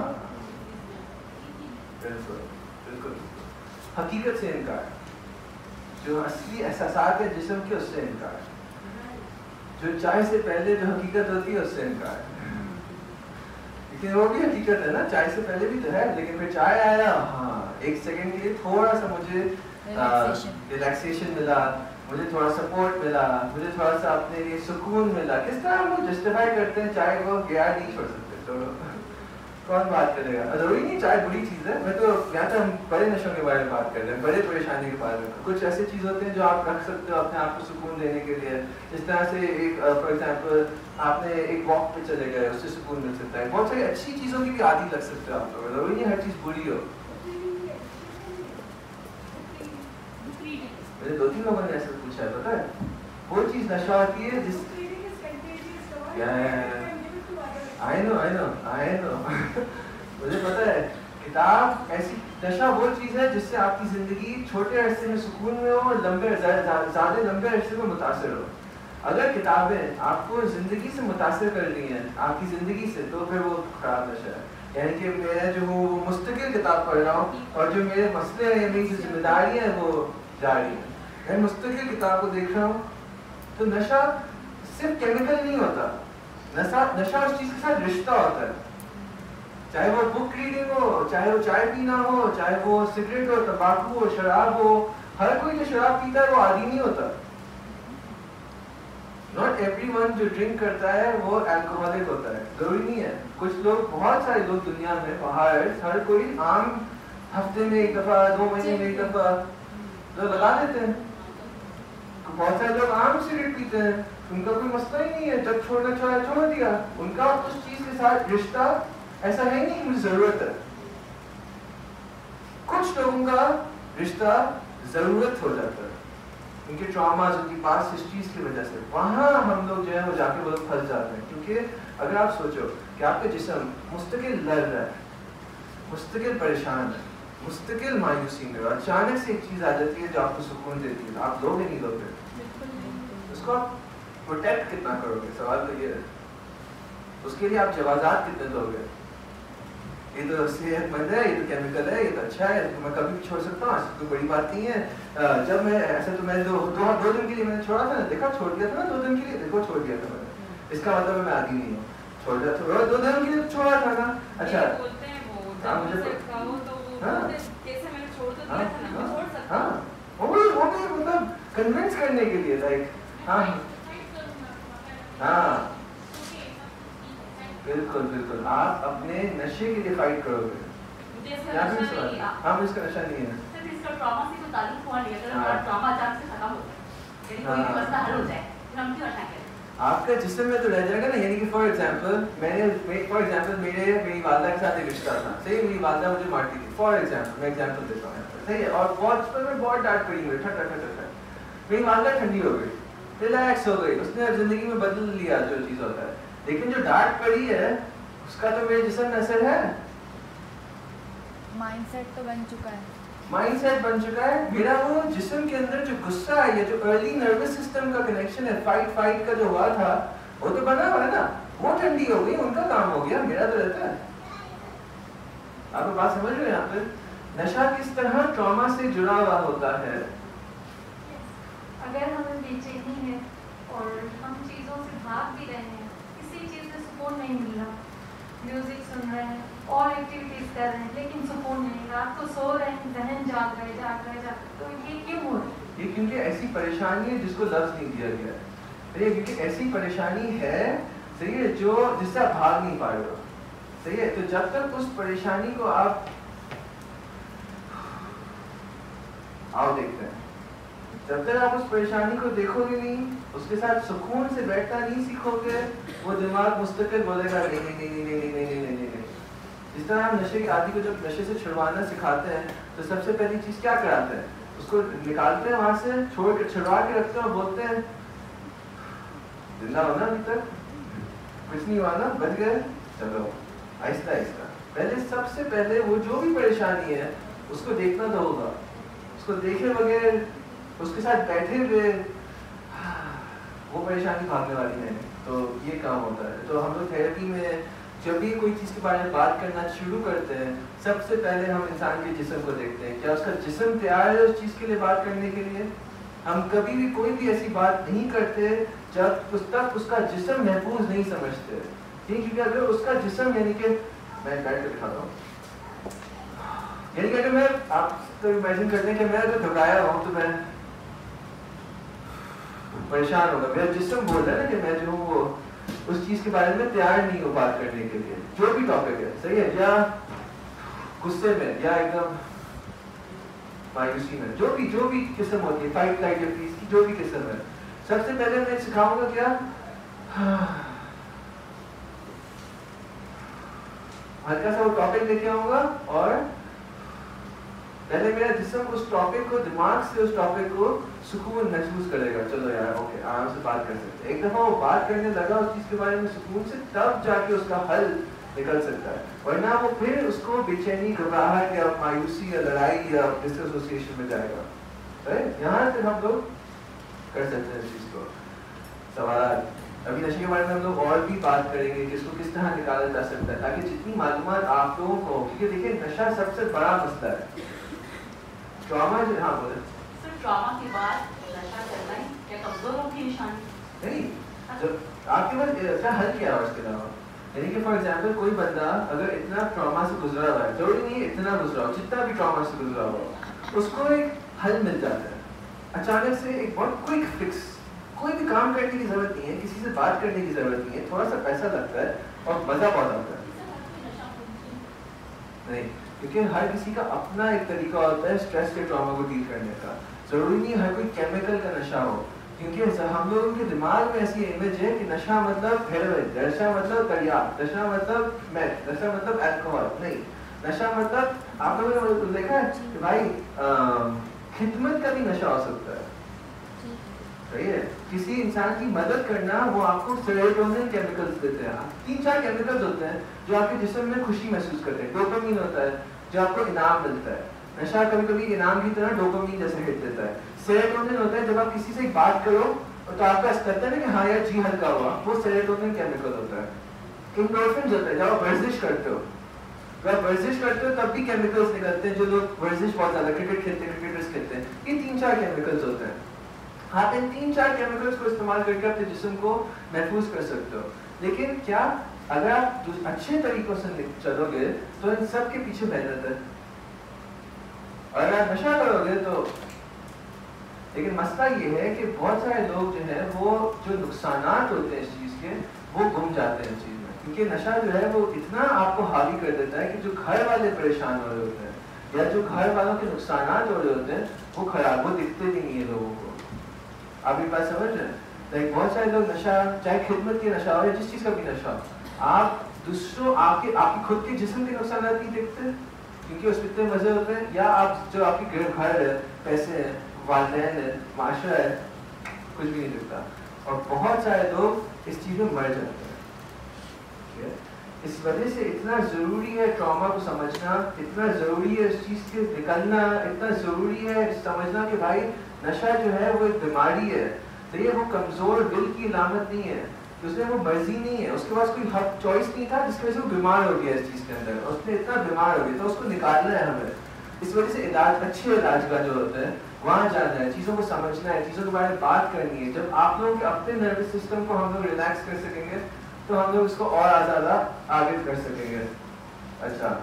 بالکل بالکل. حقیقت سے انکار، جو اصلی احساسات ہے جسم کے اس سے انکار، جو چائے سے پہلے جو حقیقت ہوتی ہے اس سے انکار. लेकिन वो भी हकीकत है ना, चाय से पहले भी तो है, लेकिन फिर चाय आया, हाँ एक सेकंड के लिए थोड़ा सा मुझे रिलैक्सेशन मिला, मुझे थोड़ा सपोर्ट मिला, मुझे थोड़ा सा अपने लिए सुकून मिला। किस तरह हम लोग जस्टिफाई करते हैं चाय को, गया नहीं छोड़ सकते, छोड़ो कौन बात करेगा। जरूरी नहीं चाय बुरी चीज़ है, मैं तो यहाँ तो हम बड़े नशों के बारे में बात कर रहे हैं, बड़े परेशानी के बारे में। कुछ ऐसी चीज़ होते हैं जो आप रख सकते हो अपने आप को सुकून देने के लिए, जिस तरह से एक फॉर एग्जांपल आपने एक वॉक पे चले गए, उससे सुकून मिल सकता है। बहुत सारी अच्छी चीज़ों की भी आदि लग सकते हो आप लोग, जरूरी नहीं हर चीज़ बुरी हो। मुझे दो तीन लोगों ने ऐसा पूछा है, पता है वो चीज़ नशा होती है जिस I know I know I know मुझे पता है, किताब ऐसी नशा वो चीज़ है जिससे आपकी ज़िंदगी छोटे अरसे में सुकून में हो और लंबे ज़्यादा लंबे अरसे में मुतासर हो। अगर किताबें आपको ज़िंदगी से मुतासर कर रही हैं, आपकी ज़िंदगी से, तो फिर वो ख़राब नशा है। यानी कि मैं जो हूँ वो मुस्तकिल किताब पढ़ रहा हूँ और जो मेरे मसले हैं, मेरी जो जिम्मेदारियाँ हैं वो जारी हैं, मैं मुस्तकिल किताब को देख रहा हूँ। तो नशा सिर्फ केमिकल नहीं होता, नशा नशा उस चीज़ के साथ रिश्ता होता है, चाहे वो बुक रीडिंग हो, चाहे वो चाय पीना हो, चाहे वो सिगरेट हो, तंबाकू हो, शराब हो। हर कोई जो शराब पीता है वो आदी नहीं होता। नॉट एवरीवन जो ड्रिंक करता है वो अल्कोहलिक होता है, जरूरी नहीं है। कुछ लोग, बहुत सारे लोग दुनिया में बाहर, हर कोई आम हफ्ते में एक दफा, दो महीने में एक दफा तो लगा देते हैं। बहुत सारे लोग आम सिगरेट पीते हैं, उनका कोई मसला ही नहीं है, जब छोड़ना चाहे छोड़ दिया। उनका उस चीज के साथ रिश्ता ऐसा है नहीं कि मुझे जरूरत है। कुछ लोगों का रिश्ता जरूरत हो जाता है, उनके ट्रॉमास, उनकी पास्ट हिस्ट्रीज की वजह से। वहां हम लोग जो है वो जाके वो फंस जाते हैं। क्योंकि अगर आप सोचो कि आपका जिस्म मुस्तकिल लड़ रहा है, मुस्तकिल परेशान है, मुस्तकिल मायूसी में, और अचानक से एक चीज आ जाती है जो आपको सुकून देती है, आप लोगे नहीं लोगे, उसको आप प्रोटेक्ट कितना करोगे? सवाल तो ये है। उसके लिए आप जवाजात कितने दोगे? ये तो सेहतमंद है, ये तो केमिकल है, ये तो अच्छा है, तो मैं कभी भी छोड़ सकता हूँ, ऐसी कोई बड़ी बात नहीं है। जब मैं ऐसे तो मैं दो दो दो दिन के लिए मैंने छोड़ा था ना, देखा छोड़ दिया था ना, दो दिन के लिए देखो छोड़ दिया था मैंने, इसका मतलब मैं आदी नहीं हूँ, छोड़ दिया था, दो दिन के लिए छोड़ा था ना। अच्छा हाँ मुझे हाँ वो भी वो भी मतलब कन्विंस करने के लिए, लाइक हाँ हाँ बिल्कुल बिल्कुल, आप अपने नशे के लिए फाइट करोगे। हाँ मुझे इसका नशा नहीं है, इसका ट्रॉमा से कोई ताल्लुक हुआ नहीं, अगर ट्रॉमा अचानक से खत्म हो जाए, यानी कोई मसला हल हो जाए, हम क्यों नशा करें? आपका जिस्म में तो रह जाएगा ना। यानी कि फॉर एग्जांपल मैंने फॉर एग्जांपल मेरे मेरी वालदा के साथ एक रिश्ता था, सही, मेरी वालदा मुझे मारती थी, फॉर एग्जांपल मैं एग्जांपल देता हूँ, सही है, और बहुत पर मैं बहुत डांट पड़ी मुझे, ठट ठट ठट। मेरी वालदा ठंडी हो गई, रिलैक्स हो गई, उसने जिंदगी में बदल लिया जो चीज़ होता है, लेकिन जो डांट पड़ी है उसका तो मेरे जिस्म में असर है, माइंडसेट तो बन चुका है, माइंडसेट बन चुका है मेरा। वो जिस्म के अंदर जो गुस्सा है, ये जो अर्ली नर्वस सिस्टम का कनेक्शन है, फाइट फाइट का जो हुआ था वो तो बना हुआ है ना, वो ठंडी हो गई, उनका काम हो गया, मेरा तो रहता है। आप बात समझ रहे हैं? यहाँ पे नशा किस तरह ट्रॉमा से जुड़ा हुआ होता है। अगर हमें बेचैनी है और हम चीज़ों से भाग भी रहे हैं, किसी चीज़ से सुकून नहीं मिल रहा, म्यूजिक सुन रहे हैं और एक्टिविटीज कर रहे हैं, लेकिन सुकून नहीं, रात को सो रहे हैं, जहन जाग रहे जाग रहे जाग तो ये क्यों हो रहा है? ये क्योंकि ऐसी परेशानी है जिसको लफ्ज नहीं दिया गया है, सही है, क्योंकि ऐसी परेशानी है, सही है, जो जिससे आप भाग नहीं पा रहे हो, सही है। तो जब तक उस परेशानी को आप आओ देखते हैं, जब तक आप उस परेशानी को देखोगे नहीं, उसके साथ सुकून से बैठना नहीं सीखोगे, वो दिमाग मुस्तकिल बोलेगा नहीं नहीं नहीं नहीं नहीं नहीं नहीं नहीं नहीं। जिस तरह हम नशे की आदि को जब नशे से छुड़वाना सिखाते हैं तो सबसे पहली चीज क्या कराते हैं, उसको निकालते हैं वहां से, छोड़ के छुड़वा के रखते हैं और बोलते हैं जिंदा हो ना, अभी तक कुछ नहीं हुआ ना, बच गए, चलो आहिस्ता आहिस्ता। पहले सबसे पहले वो जो भी परेशानी है उसको देखना तो होगा, उसको देखे बगैर उसके साथ बैठे हुए वो परेशानी भागने वाली है, तो ये काम होता है। तो हम लोग थेरेपी में जब भी कोई चीज़ के बारे में बात करना शुरू करते हैं, सबसे पहले हम इंसान के जिस्म को देखते हैं, क्या उसका जिस्म तैयार है उस चीज़ के लिए बात करने के लिए। हम कभी भी कोई भी ऐसी बात नहीं करते जब उस तक उसका जिस्म महफूज नहीं समझते। نہیں کیونکہ اگر اس کا جسم یعنی کہ میں بیٹھ کر دکھاتا ہوں یعنی کہ اگر میں آپ تو امیجن کرتے ہیں کہ میں اگر گھبرایا ہوں تو میں پریشان ہوگا. میرا جسم بول رہا ہے نا کہ میں جو ہوں وہ اس چیز کے بارے میں تیار نہیں ہوں بات کرنے کے لیے, جو بھی ٹاپک ہے, صحیح ہے, یا غصے میں یا ایک دم مایوسی میں, جو بھی جو بھی قسم ہوتی ہے, فائٹ فلائٹ یا فریز کی جو بھی قسم ہے, سب سے پہلے میں سکھاؤں گا کیا, ہلکا سا وہ ٹاپک لے کے آؤں گا اور پہلے میرا جسم اس ٹاپک کو, دماغ سے اس ٹاپک کو سکون محسوس کرے گا. چلو یار اوکے آرام سے بات کر سکتے ہیں. ایک دفعہ وہ بات کرنے لگا اس چیز کے بارے میں سکون سے, تب جا کے اس کا حل نکل سکتا ہے, ورنہ وہ پھر اس کو بے چینی, گھبراہٹ یا مایوسی یا لڑائی یا ڈس ایسوسیشن میں جائے گا. یہاں سے ہم لوگ کر سکتے ہیں اس چیز کو. سوالات ابھی نشے کے بارے میں ہم لوگ اور بھی بات کریں گے کہ اس کو کس طرح نکالا جا سکتا ہے, تاکہ جتنی معلومات آپ لوگوں کو, کیونکہ دیکھیں نشہ سب سے بڑا مسئلہ ہے. ٹراما جو, ہاں بولے سر, ٹراما کے بعد نشہ کرنا ہے کیا کمزوروں کی نشانی نہیں, جب آپ کے پاس ایسا حل کیا ہو اس کے علاوہ, یعنی کہ فار ایگزامپل کوئی بندہ اگر اتنا ٹراما سے گزرا ہوا ہے, ضروری نہیں اتنا گزرا ہو, جتنا بھی ٹراما سے گزرا ہوا ہو, اس کو ایک حل مل جاتا ہے اچانک سے, ایک بہت کوئک فکس. کوئی بھی کام کرنے کی ضرورت نہیں ہے, کسی سے بات کرنے کی ضرورت نہیں ہے, تھوڑا سا پیسہ لگتا ہے اور مزہ بہت آتا ہے. نہیں, کیونکہ ہر کسی کا اپنا ایک طریقہ ہوتا ہے اسٹریس کے ٹراما کو ڈیل کرنے کا. ضروری نہیں ہر کوئی کیمیکل کا نشہ ہو, کیونکہ ہم لوگوں کے دماغ میں ایسی امیج ہے کہ نشہ مطلب ہیروئن, نشہ مطلب تریاک, نشہ مطلب میتھ, نشہ مطلب الکوہول. نہیں, نشہ مطلب آپ لوگوں نے دیکھا ہے کہ بھائی خدمت کا بھی نشہ ہو سکتا ہے. صحیح ہے, کسی انسان کی مدد کرنا, وہ آپ کو سیروٹونن کیمیکلز دیتے ہیں. تین چار کیمیکلز ہوتے ہیں جو آپ کے جسم میں خوشی محسوس کرتے ہیں. ڈوپامین ہوتا ہے جو آپ کو انعام ملتا ہے, نشہ کبھی کبھی انعام کی طرح ڈوپامین جیسے ہٹ دیتا ہے. سیروٹونن ہوتا ہے جب آپ کسی سے بات کرو تو آپ کا کرتا ہے نا کہ ہاں یار جی ہلکا ہوا, وہ سیروٹونن کیمیکل ہوتا ہے. انڈورفنز ہوتا ہے جب آپ ورزش کرتے ہو, جب آپ ورزش کرتے ہو تب بھی کیمیکلز نکلتے ہیں. جو لوگ ورزش بہت زیادہ, کرکٹ کھیلتے ہیں, کرکٹرز کھیلتے ہیں, یہ تین چار کیمیکلز ہوتے ہیں. آپ ان تین چار کیمیکلز کو استعمال کر کے اپنے جسم کو محفوظ کر سکتے ہو. لیکن کیا اگر آپ اچھے طریقوں سے چلو گے تو ان سب کے پیچھے محنت ہے, اور اگر آپ نشہ کرو گے تو. لیکن مسئلہ یہ ہے کہ بہت سارے لوگ جو ہیں وہ جو نقصانات ہوتے ہیں اس چیز کے, وہ گم جاتے ہیں اس چیز میں, کیونکہ نشہ جو ہے وہ اتنا آپ کو حاوی کر دیتا ہے کہ جو گھر والے پریشان ہو رہے ہوتے ہیں یا جو گھر والوں کے نقصانات ہو رہے ہوتے ہیں وہ خراب, وہ دکھتے بھی نہیں ہیں لوگوں کو. آپ یہ بات سمجھ رہے ہیں؟ بہت سارے لوگ نشہ, چاہے خدمت کی نشہ ہو یا جس چیز کا بھی نشہ ہو, آپ دوسروں, آپ کے آپ کی خود کے جسم کے نقصانات نہیں دیکھتے کیونکہ اس میں اتنے مزے ہوتے ہیں, یا آپ جو آپ کی گھر ہے, پیسے ہیں, والدین ہے, معاشرہ ہے, کچھ بھی نہیں دکھتا. اور بہت سارے لوگ اس چیز میں مر جاتے ہیں. اس وجہ سے اتنا ضروری ہے ٹراما کو سمجھنا, اتنا ضروری ہے اس چیز سے نکلنا, اتنا ضروری ہے سمجھنا کہ بھائی نشہ جو ہے وہ ایک بیماری ہے. تو یہ وہ کمزور دل کی علامت نہیں ہے, اس میں وہ مرضی نہیں ہے, اس کے پاس کوئی حق چوائس نہیں تھا جس کی وجہ سے وہ بیمار ہو گیا اس چیز کے اندر, اس نے اتنا بیمار ہو گیا تو اس کو نکالنا ہے ہمیں. اس وجہ سے علاج, اچھے علاج کا جو ہوتا ہے وہاں جانا ہے, چیزوں کو سمجھنا ہے, چیزوں کے بارے میں بات کرنی ہے. جب آپ لوگوں کے اپنے نروس سسٹم کو ہم لوگ ریلیکس کر سکیں گے تو ہم لوگ اس کو اور زیادہ آگے کر سکیں گے. اچھا,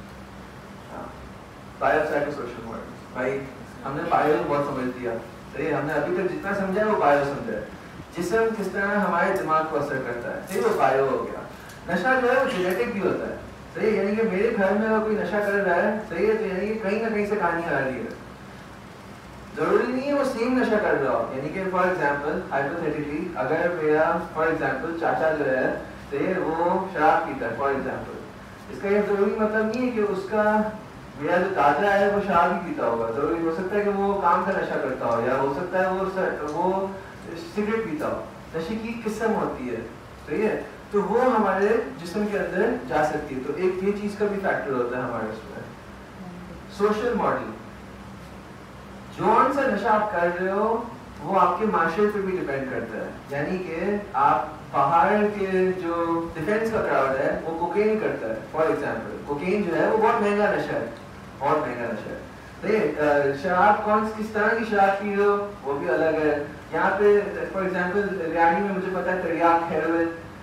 بایو سائیکو سوشل ورک, بھائی ہم نے بایو بہت سمجھ دیا. صحیح, ہم نے ابھی تک جتنا سمجھا ہے وہ بایو سمجھا ہے. جسم کس طرح ہمارے دماغ کو اثر کرتا ہے, صحیح, وہ بایو ہو گیا. نشہ جو ہے وہ جینیٹک بھی ہوتا ہے. صحیح, یعنی کہ میرے گھر میں اگر کوئی نشہ کر رہا ہے, صحیح ہے, تو یعنی کہ کہیں نہ کہیں سے کہانی آ رہی ہے. ضروری نہیں ہے وہ سیم نشہ کر رہا ہو. یعنی کہ فار ایگزامپل ہائپوتھیٹیکلی اگر میرا فار ایگزامپل چاچا جو ہے, صحیح, وہ شراب پیتا ہے فار ایگزامپل, اس کا یہ ضروری مطلب نہیں ہے کہ اس کا میرا جو دادا ہے وہ شراب ہی پیتا ہوگا. ضروری ہو سکتا ہے کہ وہ کام کا نشہ کرتا ہو, یا ہو سکتا ہے وہ وہ سگریٹ پیتا ہو. نشے کی قسم ہوتی ہے, صحیح ہے, تو وہ ہمارے جسم کے اندر جا سکتی ہے. تو ایک یہ چیز کا بھی فیکٹر ہوتا ہے ہمارے اس میں. سوشل ماڈل, جون سا نشہ آپ کر رہے ہو وہ آپ کے معاشرے پہ بھی ڈیپینڈ کرتا ہے. یعنی کہ آپ باہر کے جو ڈیفینس کا کراؤڈ ہے وہ کوکین کرتا ہے. فار ایگزامپل کوکین جو ہے وہ بہت مہنگا نشہ ہے, بہت مہنگا نشہ ہے. شراب کون کس طرح کی شراب پی رہے ہو وہ بھی الگ ہے. یہاں پہ فار ایگزامپل ریاڑی میں مجھے پتا ہے تریاک, ہیروئن,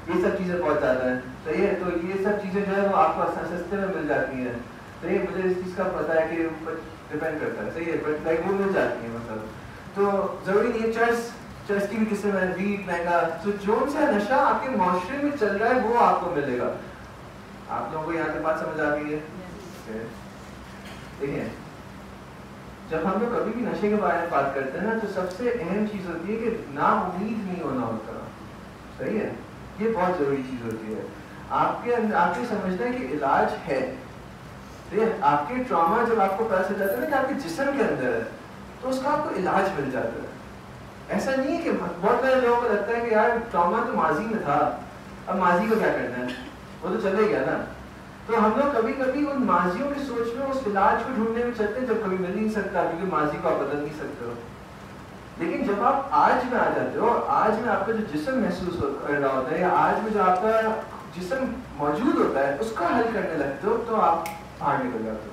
یہ سب چیزیں بہت زیادہ ہیں, صحیح ہے. تو یہ سب چیزیں جو ہے وہ آپ کو سستے میں مل جاتی ہیں, صحیح ہے. مجھے اس چیز کا پتہ ہے کہ ڈپینڈ کرتا ہے, صحیح ہے, بٹ لائک وہ مل جاتی ہیں مطلب. تو ضروری نہیں ہے چرس چرس کی بھی قسم ہے, ویٹ مہنگا, تو جو سا نشہ آپ کے معاشرے میں چل رہا ہے وہ آپ کو ملے گا. آپ لوگوں کو یہاں کی بات سمجھ آ گئی ہے؟ دیکھیں جب ہم لوگ کبھی بھی نشے کے بارے میں بات کرتے ہیں نا, تو سب سے اہم چیز ہوتی ہے کہ نا امید نہیں ہونا ہوتا, صحیح ہے. یہ بہت ضروری چیز ہوتی ہے. آپ کے اندر آپ یہ سمجھنا ہے کہ علاج ہے. آپ کے ٹراما جب آپ کو پتا چل جاتا ہے نا کہ آپ کے جسم کے اندر ہے, تو اس کا آپ کو علاج مل جاتا ہے. ایسا نہیں ہے کہ بہت سارے لوگوں کو لگتا ہے کہ یار ٹراما تو ماضی میں تھا, اب ماضی کو کیا کرنا ہے, وہ تو چلے گیا نا. تو ہم لوگ کبھی کبھی ان ماضیوں کی سوچ میں اس علاج کو ڈھونڈنے میں چلتے ہیں جب کبھی مل نہیں سکتا, کیونکہ ماضی کو آپ بدل نہیں سکتے ہو. لیکن جب آپ آج میں آ جاتے ہو, آج میں آپ کا جو جسم محسوس کر رہا ہوتا ہے, یا آج میں جو آپ کا جسم موجود ہوتا ہے اس کا حل کرنے لگتے ہو, تو آپ باہر نکل جاتے ہو.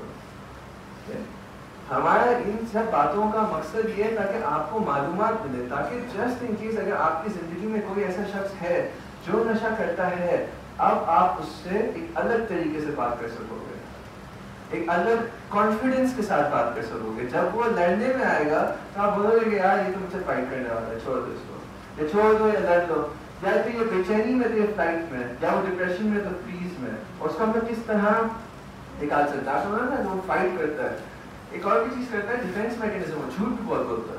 ہمارا ان سب باتوں کا مقصد یہ ہے تاکہ آپ کو معلومات ملے, تاکہ جسٹ ان کیس اگر آپ کی زندگی میں کوئی ایسا شخص ہے جو نشہ کرتا ہے, اب آپ اس سے ایک الگ طریقے سے بات کر سکو گے, ایک الگ کانفیڈنس کے ساتھ بات کر سکو گے. جب وہ لڑنے میں آئے گا تو آپ بولو گے کہ یار یہ تو مجھ سے فائٹ کرنے والا ہے, چھوڑ دو اس کو, یا چھوڑ دو یا لڑ دو, یا تو یہ بے چینی میں تو یہ فلائٹ میں, یا وہ ڈپریشن میں تو فریز میں. اور اس کو ہم لوگ کس طرح نکال سکتا ہے, آپ سمجھ نا, وہ فائٹ کرتا ہے. ایک اور بھی چیز کرتا ہے ڈیفینس میکینزم, وہ جھوٹ بھی بہت بولتا ہے.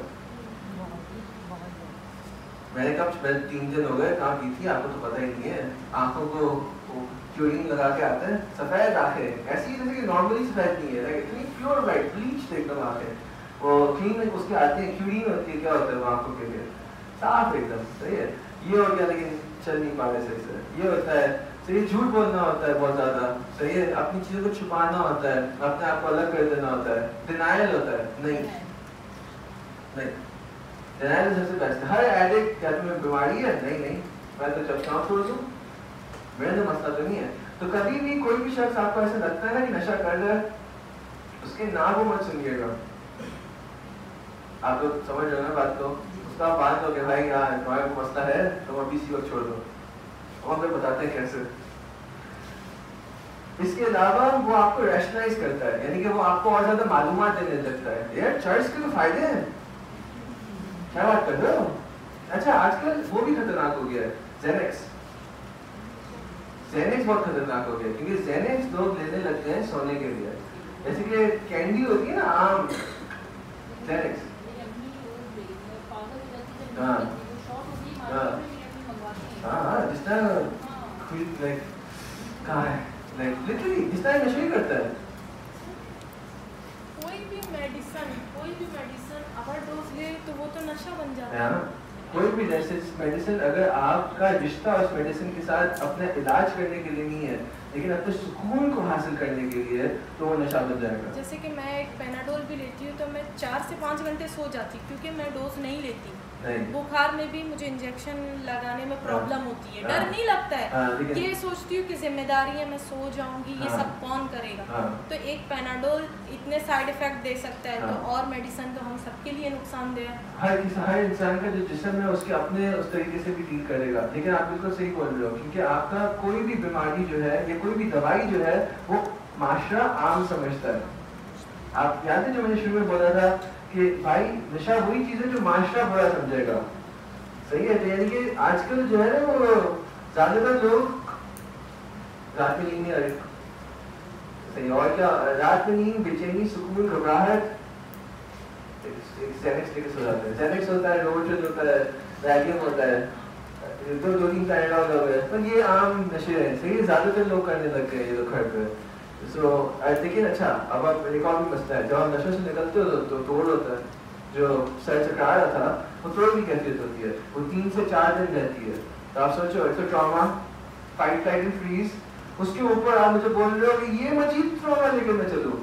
میں نے کب میں تین دن ہو گئے کام کی تھی, آپ کو تو پتہ ہی نہیں ہے, آنکھوں کو کیورین لگا کے آتے ہیں, سفید آنکھیں, ایسی جیسے کہ نارملی سفید نہیں ہے, اتنی پیور وائٹ بلیچ ایک دم آنکھیں, وہ کلین اس کی آتی ہیں, کیورین ہوتی ہے, کیا ہوتا ہے وہ آنکھوں کے لیے, صاف ایک دم, صحیح ہے. یہ ہو گیا لیکن چل نہیں پا رہے صحیح سے, یہ ہوتا ہے صحیح, جھوٹ بولنا ہوتا ہے بہت زیادہ, صحیح ہے, اپنی چیزوں کو چھپانا ہوتا ہے, اپنے آپ کو الگ کر دینا ہوتا ہے, ڈینائل ہوتا ہے, نہیں نہیں ڈینائل سب سے بیسٹ. ہر ایڈکٹ کیا تمہیں بیماری ہے, نہیں نہیں میں تو جب چاہوں چھوڑ دوں, میرا تو مسئلہ تو نہیں ہے. تو کبھی بھی کوئی بھی شخص آپ کو ایسا لگتا ہے نا کہ نشہ کر رہا ہے, اس کے نام کو مت سنیے گا. آپ لوگ سمجھ رہے ہو نا بات کو, اس کا بات ہو کہ بھائی یہاں تمہارا کو مسئلہ ہے, تم ابھی اسی وقت چھوڑ دو, اور پھر بتاتے ہیں کیسے. اس کے علاوہ وہ آپ کو ریشنلائز کرتا ہے, یعنی کہ وہ آپ کو اور زیادہ معلومات دینے لگتا ہے. یار چرچ کے تو فائدے ہیں, کیا بات کر رہے ہو. اچھا آج کل وہ بھی خطرناک ہو گیا ہے, زینکس. زینکس بہت خطرناک ہو گیا, کیونکہ زینکس لوگ لینے لگتے ہیں سونے کے لیے, جیسے کہ کینڈی ہوتی ہے نا عام, زینکس. ہاں ہاں ہاں جس طرح کہاں ہے, لائک لٹرلی جس طرح نشے کرتا ہے. کوئی بھی میڈیسن کوئی بھی میڈیسن اوور ڈوز لے تو وہ تو نشہ بن جاتا ہے. کوئی بھی میڈیسن اگر آپ کا رشتہ اس میڈیسن کے ساتھ اپنا علاج کرنے کے لیے نہیں ہے, لیکن اپنے سکون کو حاصل کرنے کے لیے, تو وہ نشہ بن جائے گا. جیسے کہ میں ایک پیناڈول بھی لیتی ہوں تو میں چار سے پانچ گھنٹے سو جاتی ہوں, کیونکہ میں ڈوز نہیں لیتی. بخار میں بھی مجھے انجیکشن لگانے میں پرابلم ہوتی ہے, ڈر نہیں لگتا ہے, یہ سوچتی ہوں کہ ذمہ داری ہے, میں سو جاؤں گی, یہ سب کون کرے گا. تو ایک پیناڈول اتنے سائڈ افیکٹ دے سکتا ہے, تو اور میڈیسن تو ہم سب کے لیے نقصان دہ ہے. ہر ہر انسان کا جو جسم ہے اس کے اپنے اس طریقے سے بھی ڈیل کرے گا. لیکن آپ بالکل صحیح بول رہے ہو, کیونکہ آپ کا کوئی بھی بیماری جو ہے یا کوئی بھی دوائی جو ہے وہ معاشرہ عام سمجھتا ہے. آپ یاد ہے جو میں نے شروع میں بولا تھا کہ بھائی نشہ وہی چیز ہے جو معاشرہ برا سمجھے گا, صحیح ہے. تو یعنی کہ آج کل جو ہے نا وہ زیادہ تر لوگ رات میں نیند نہیں آ رہی, صحیح, اور کیا رات میں نیند, بے چینی, سکون, گھبراہٹ, زینکس ہو جاتا ہے. زینکس ہوتا ہے, روبوٹل ہوتا ہے, ویلیوم ہوتا ہے, دو دو تین پیناڈول ہو گئے, پر یہ عام نشے ہیں, صحیح, زیادہ تر لوگ کرنے لگ گئے یہ لوگ گھر پہ. سو لیکن اچھا اب آپ ایک اور بھی مسئلہ ہے, جب آپ نشے سے نکلتے ہو تو توڑ ہوتا ہے, جو سر چکرا رہا تھا وہ توڑ کی کیفیت ہوتی ہے, وہ تین سے چار دن رہتی ہے. تو آپ سوچو ایک تو trauma, fight flight and freeze, اس کے اوپر آپ مجھے بول رہے ہو کہ یہ مزید ٹراما لے کے میں چلوں,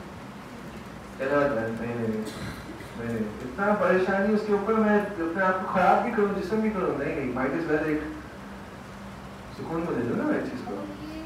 میں اتنا پریشانی اس کے اوپر, میں اپنے آپ کو خراب بھی کروں, جسم بھی کروں, نہیں نہیں, مائٹ از ویل ایک سکون میں دے دوں نا میں چیز کو.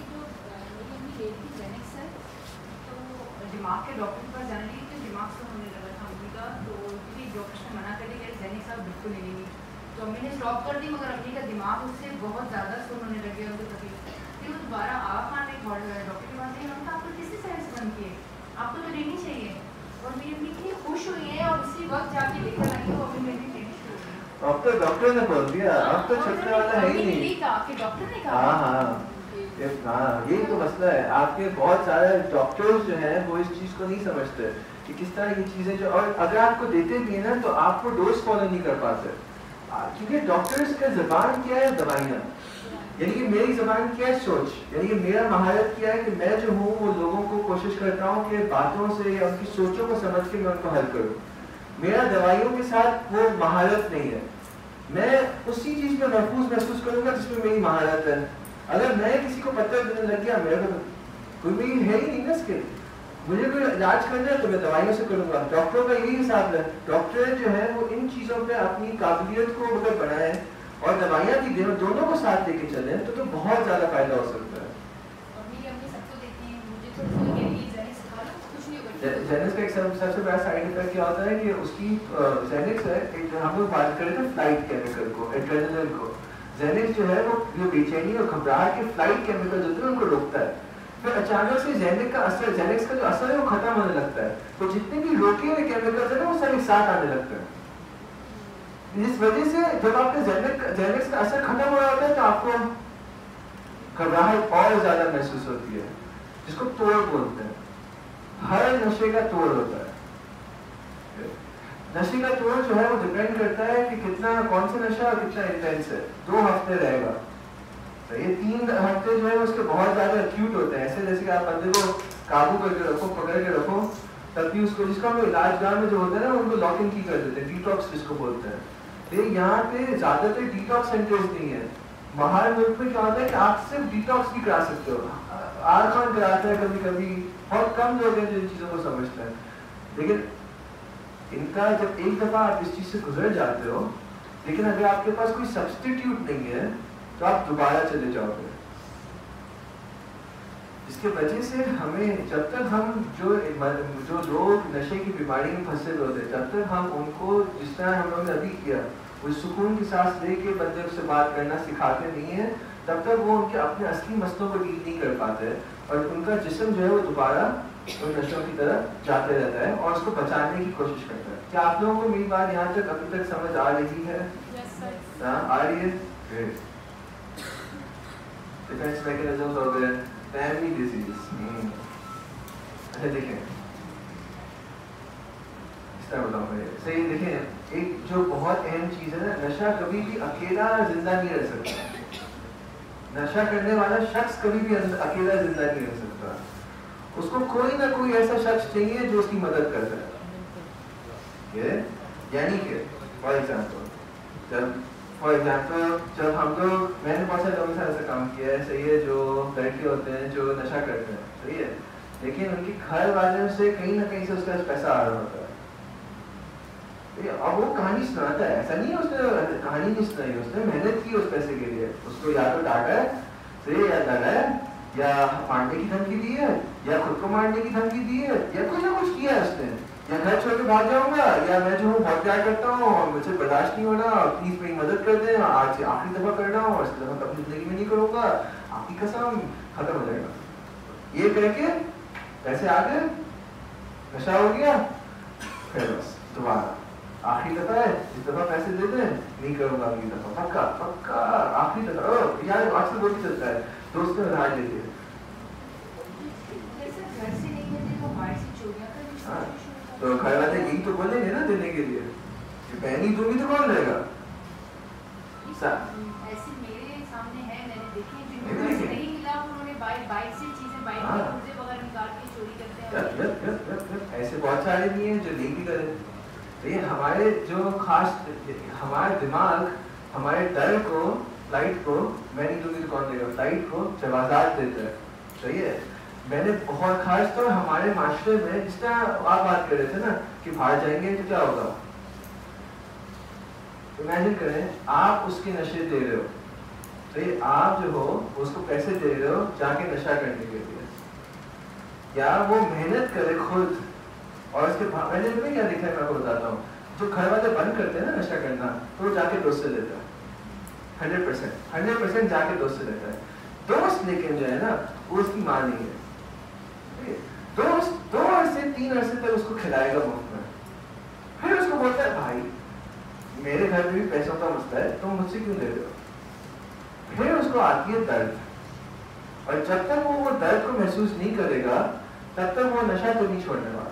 دماغ کے ڈاکٹر کے پاس جانے لگی تو دماغ سے ہونے لگا تھا ان کا, تو ڈاکٹر نے منع کر دیا کہ زینکس آپ بالکل نہیں لیں گی. تو میں نے اسٹاپ کر دی، مگر امی کا دماغ اس سے بہت زیادہ سن ہونے لگے ان کو تکلیف، پھر وہ دوبارہ آپ آنے ڈاکٹر کے پاس گئی، آپ کو کسی سائنس بن کے آپ کو تو لینی چاہیے، اور میری امی اتنی خوش ہوئی ہے، اور اسی وقت جا کے لے کر آئی وہ ابھی میری لینی شروع ہو گئی. اب تو ڈاکٹر نے بول دیا، اب تو چھٹنے والا ہے ہی نہیں. ڈاکٹر نے کہا. ہاں ہاں ہاں یہی تو مسئلہ ہے. آپ کے بہت سارے ڈاکٹرز جو ہیں وہ اس چیز کو نہیں سمجھتے کہ کس طرح یہ چیزیں جو، اور اگر آپ کو دیتے بھی ہیں نا تو آپ کو ڈوز فالو نہیں کر پاتے، کیونکہ ڈاکٹرز کا زبان کیا ہے؟ دوائیاں. یعنی کہ میری زبان کیا ہے؟ سوچ. یعنی کہ میرا مہارت کیا ہے کہ میں جو ہوں وہ لوگوں کو کوشش کرتا ہوں کہ باتوں سے یا ان کی سوچوں کو سمجھ کے میں ان کو حل کروں. میرا دوائیوں کے ساتھ وہ مہارت نہیں ہے. میں اسی چیز میں محفوظ محسوس کروں گا جس میں میری مہارت ہے. اگر میں کسی کو پتہ دینے لگ گیا، میرا تو کوئی میری ہے ہی نہیں نا اسکل. مجھے کوئی علاج کرنا ہے تو میں دوائیوں سے کروں گا. ڈاکٹروں کا یہی حساب ہے. ڈاکٹر جو ہے وہ ان چیزوں پہ اپنی قابلیت کو اگر بڑھائیں اور دوائیاں بھی دیں، دونوں کو ساتھ لے کے چلیں تو تو بہت زیادہ فائدہ ہو سکتا ہے. زینکس کا ایک سب سے بڑا سائڈ افیکٹ کیا ہوتا ہے کہ اس کی زینکس ہے، ہم لوگ بات کریں تو فلائٹ کیمیکل کو، ایڈرینلن کو. زینکس جو ہے وہ جو بے چینی اور گھبراہٹ کے فلائٹ کیمیکل جو ان کو روکتا ہے. پھر اچانک سے زینک کا اثر، زینکس کا جو اثر ہے وہ ختم ہونے لگتا ہے، تو جتنے بھی روکے ہوئے کیمیکلز ہیں نا وہ سب ایک ساتھ آنے لگتے ہیں. اس وجہ سے جب آپ کے زینکس کا اثر ختم ہو رہا ہوتا ہے تو آپ کو گھبراہٹ اور زیادہ محسوس ہوتی ہے، جس کو توڑ بولتے ہیں. ہر نشے کا توڑ ہوتا ہے. نشے کا توڑ جو ہے وہ ڈیپینڈ کرتا ہے کہ کتنا، کون سا نشہ اور کتنا انٹینس ہے. دو ہفتے رہے گا، یہ تین ہفتے جو ہے اس کے بہت زیادہ ایکیوٹ ہوتے ہیں. ایسے جیسے کہ آپ بندے کو قابو کر کے رکھو، پکڑ کے رکھو، تب بھی اس کو، جس کو ہم علاج گاہ میں جو ہوتا ہے نا ان کو لاک ان کی کر دیتے ہیں، ڈیٹاکس جس کو بولتے ہیں. یہ یہاں پہ زیادہ تر ڈیٹاکس سینٹرز نہیں ہیں. باہر ملک میں کیا ہوتا ہے کہ آپ صرف ڈیٹاکس بھی کرا سکتے ہو. آر خان کراتا ہے کبھی کبھی، بہت کم لوگ ہیں جو ان چیزوں کو سمجھتے ہیں. لیکن ان کا جب ایک دفعہ آپ اس چیز سے گزر جاتے ہو، لیکن اگر آپ کے پاس کوئی سبسٹیٹیوٹ نہیں ہے تو آپ دوبارہ چلے جاؤ گے. اس کے وجہ سے ہمیں جب تک ہم جو جو لوگ نشے کی بیماری میں پھنسے ہوتے ہیں، جب تک ہم ان کو جس طرح ہم لوگوں نے ابھی کیا وہ سکون کی سانس لے کے بندے سے بات کرنا سکھاتے نہیں ہیں، تب تک وہ ان کے اپنے اصلی مسئلوں کو ڈیل نہیں کر پاتے، اور ان کا جسم جو ہے وہ دوبارہ ان نشوں کی طرف جاتے رہتا ہے اور اس کو بچانے کی کوشش کرتا ہے. کیا آپ لوگوں کو میری بات یہاں تک ابھی تک سمجھ آ رہی ہے؟ ہاں آ رہی ہے. ڈیفینس میکینزمز ہو گئے، فیملی ڈیزیز. اچھا دیکھیں اس طرح بتاؤں میں صحیح. دیکھیں ایک جو بہت اہم چیز ہے نا، نشہ کبھی بھی اکیلا زندہ نہیں رہ سکتا. نشہ کرنے والا شخص کبھی بھی اکیلا زندہ نہیں رہ سکتا. اس کو کوئی نہ کوئی ایسا شخص چاہیے جو اس کی مدد کرتا ہے. یعنی کہ فار ایگزامپل جب فار ایگزامپل جب ہم لوگ، میں نے بہت سارے لوگوں سے ایسا کام کیا ہے، صحیح ہے، جو لڑکے ہوتے ہیں جو نشہ کرتے ہیں، صحیح ہے، لیکن ان کے گھر والوں سے کہیں نہ کہیں سے اس کا پیسہ آ رہا ہوتا ہے. اب وہ کہانی سناتا ہے، ایسا نہیں ہے اس نے کہانی نہیں سنائی، اس نے محنت کی اس پیسے کے لیے. اس کو یا تو ڈانٹا ہے، صحیح، یا لڑا ہے، یا مارنے کی دھمکی دی ہے، یا خود کو مارنے کی دھمکی دی ہے، یا کچھ نہ کچھ کیا ہے اس نے، یا گھر چھوڑ کے بھاگ جاؤں گا، یا میں جو ہوں بہت پیار کرتا ہوں اور مجھ سے برداشت نہیں ہونا، پلیز میری مدد کر دیں، آج سے آخری دفعہ کر رہا ہوں اور اس دفعہ اپنی زندگی میں نہیں کروں گا، آپ کی قسم، ختم ہو جائے گا. یہ کہہ کے پیسے آ گئے، نشہ ہو گیا، پھر بس دوبارہ آخری دفعہ ہے، اس دفعہ پیسے دے دیں، نہیں کروں گا اگلی دفعہ، پکا پکا آخری دفعہ. یار اکثر وہ بھی چلتا ہے، دوست میں ادھار لیتے ہیں. تو گھر والے یہی تو بولیں گے نا دینے کے لیے کہ پہنی دوں گی تو کون لے گا. ایسے میرے سامنے ہے، میں نے دیکھی جن کو نہیں ملا انہوں نے بائک سے چیزیں بائک کے پرزے وغیرہ نکال کے چوری کرتے ہیں. ایسے بہت سارے بھی ہیں جو نہیں بھی کریں. یہ ہمارے جو خاص، ہمارے دماغ ہمارے ڈر کو، فلائٹ کو، میں نہیں دوں گی تو کون دے گا، فلائٹ کو جوازات دیتا ہے. صحیح ہے. میں نے بہت خاص طور ہمارے معاشرے میں، جس طرح آپ بات کر رہے تھے نا کہ باہر جائیں گے تو کیا ہوگا، امیجن کریں آپ اس کے نشے دے رہے ہو، صحیح، آپ جو ہو اس کو پیسے دے رہے ہو جا کے نشہ کرنے کے لیے، یا وہ محنت کرے خود، اور اس کے میں نے کیا دیکھا ہے، میں آپ کو بتاتا ہوں، جو گھر والے بند کرتے ہیں نا نشہ کرنا تو وہ جا کے دوست سے لیتا ہے ہنڈریڈ پرسینٹ ہنڈریڈ پرسینٹ جا کے دوست سے لیتا ہے. دوست لیکن جو ہے نا وہ اس کی ماں نہیں ہے. دوست دو عرصے تین عرصے تک اس کو کھلائے گا مفت میں, پھر اس کو بولتا ہے بھائی میرے گھر میں بھی پیسوں کا مسئلہ ہے تم مجھ سے کیوں لے رہے ہو. پھر اس کو آتی ہے درد, اور جب تک وہ وہ درد کو محسوس نہیں کرے گا تب تک وہ نشہ تو نہیں چھوڑنے والا.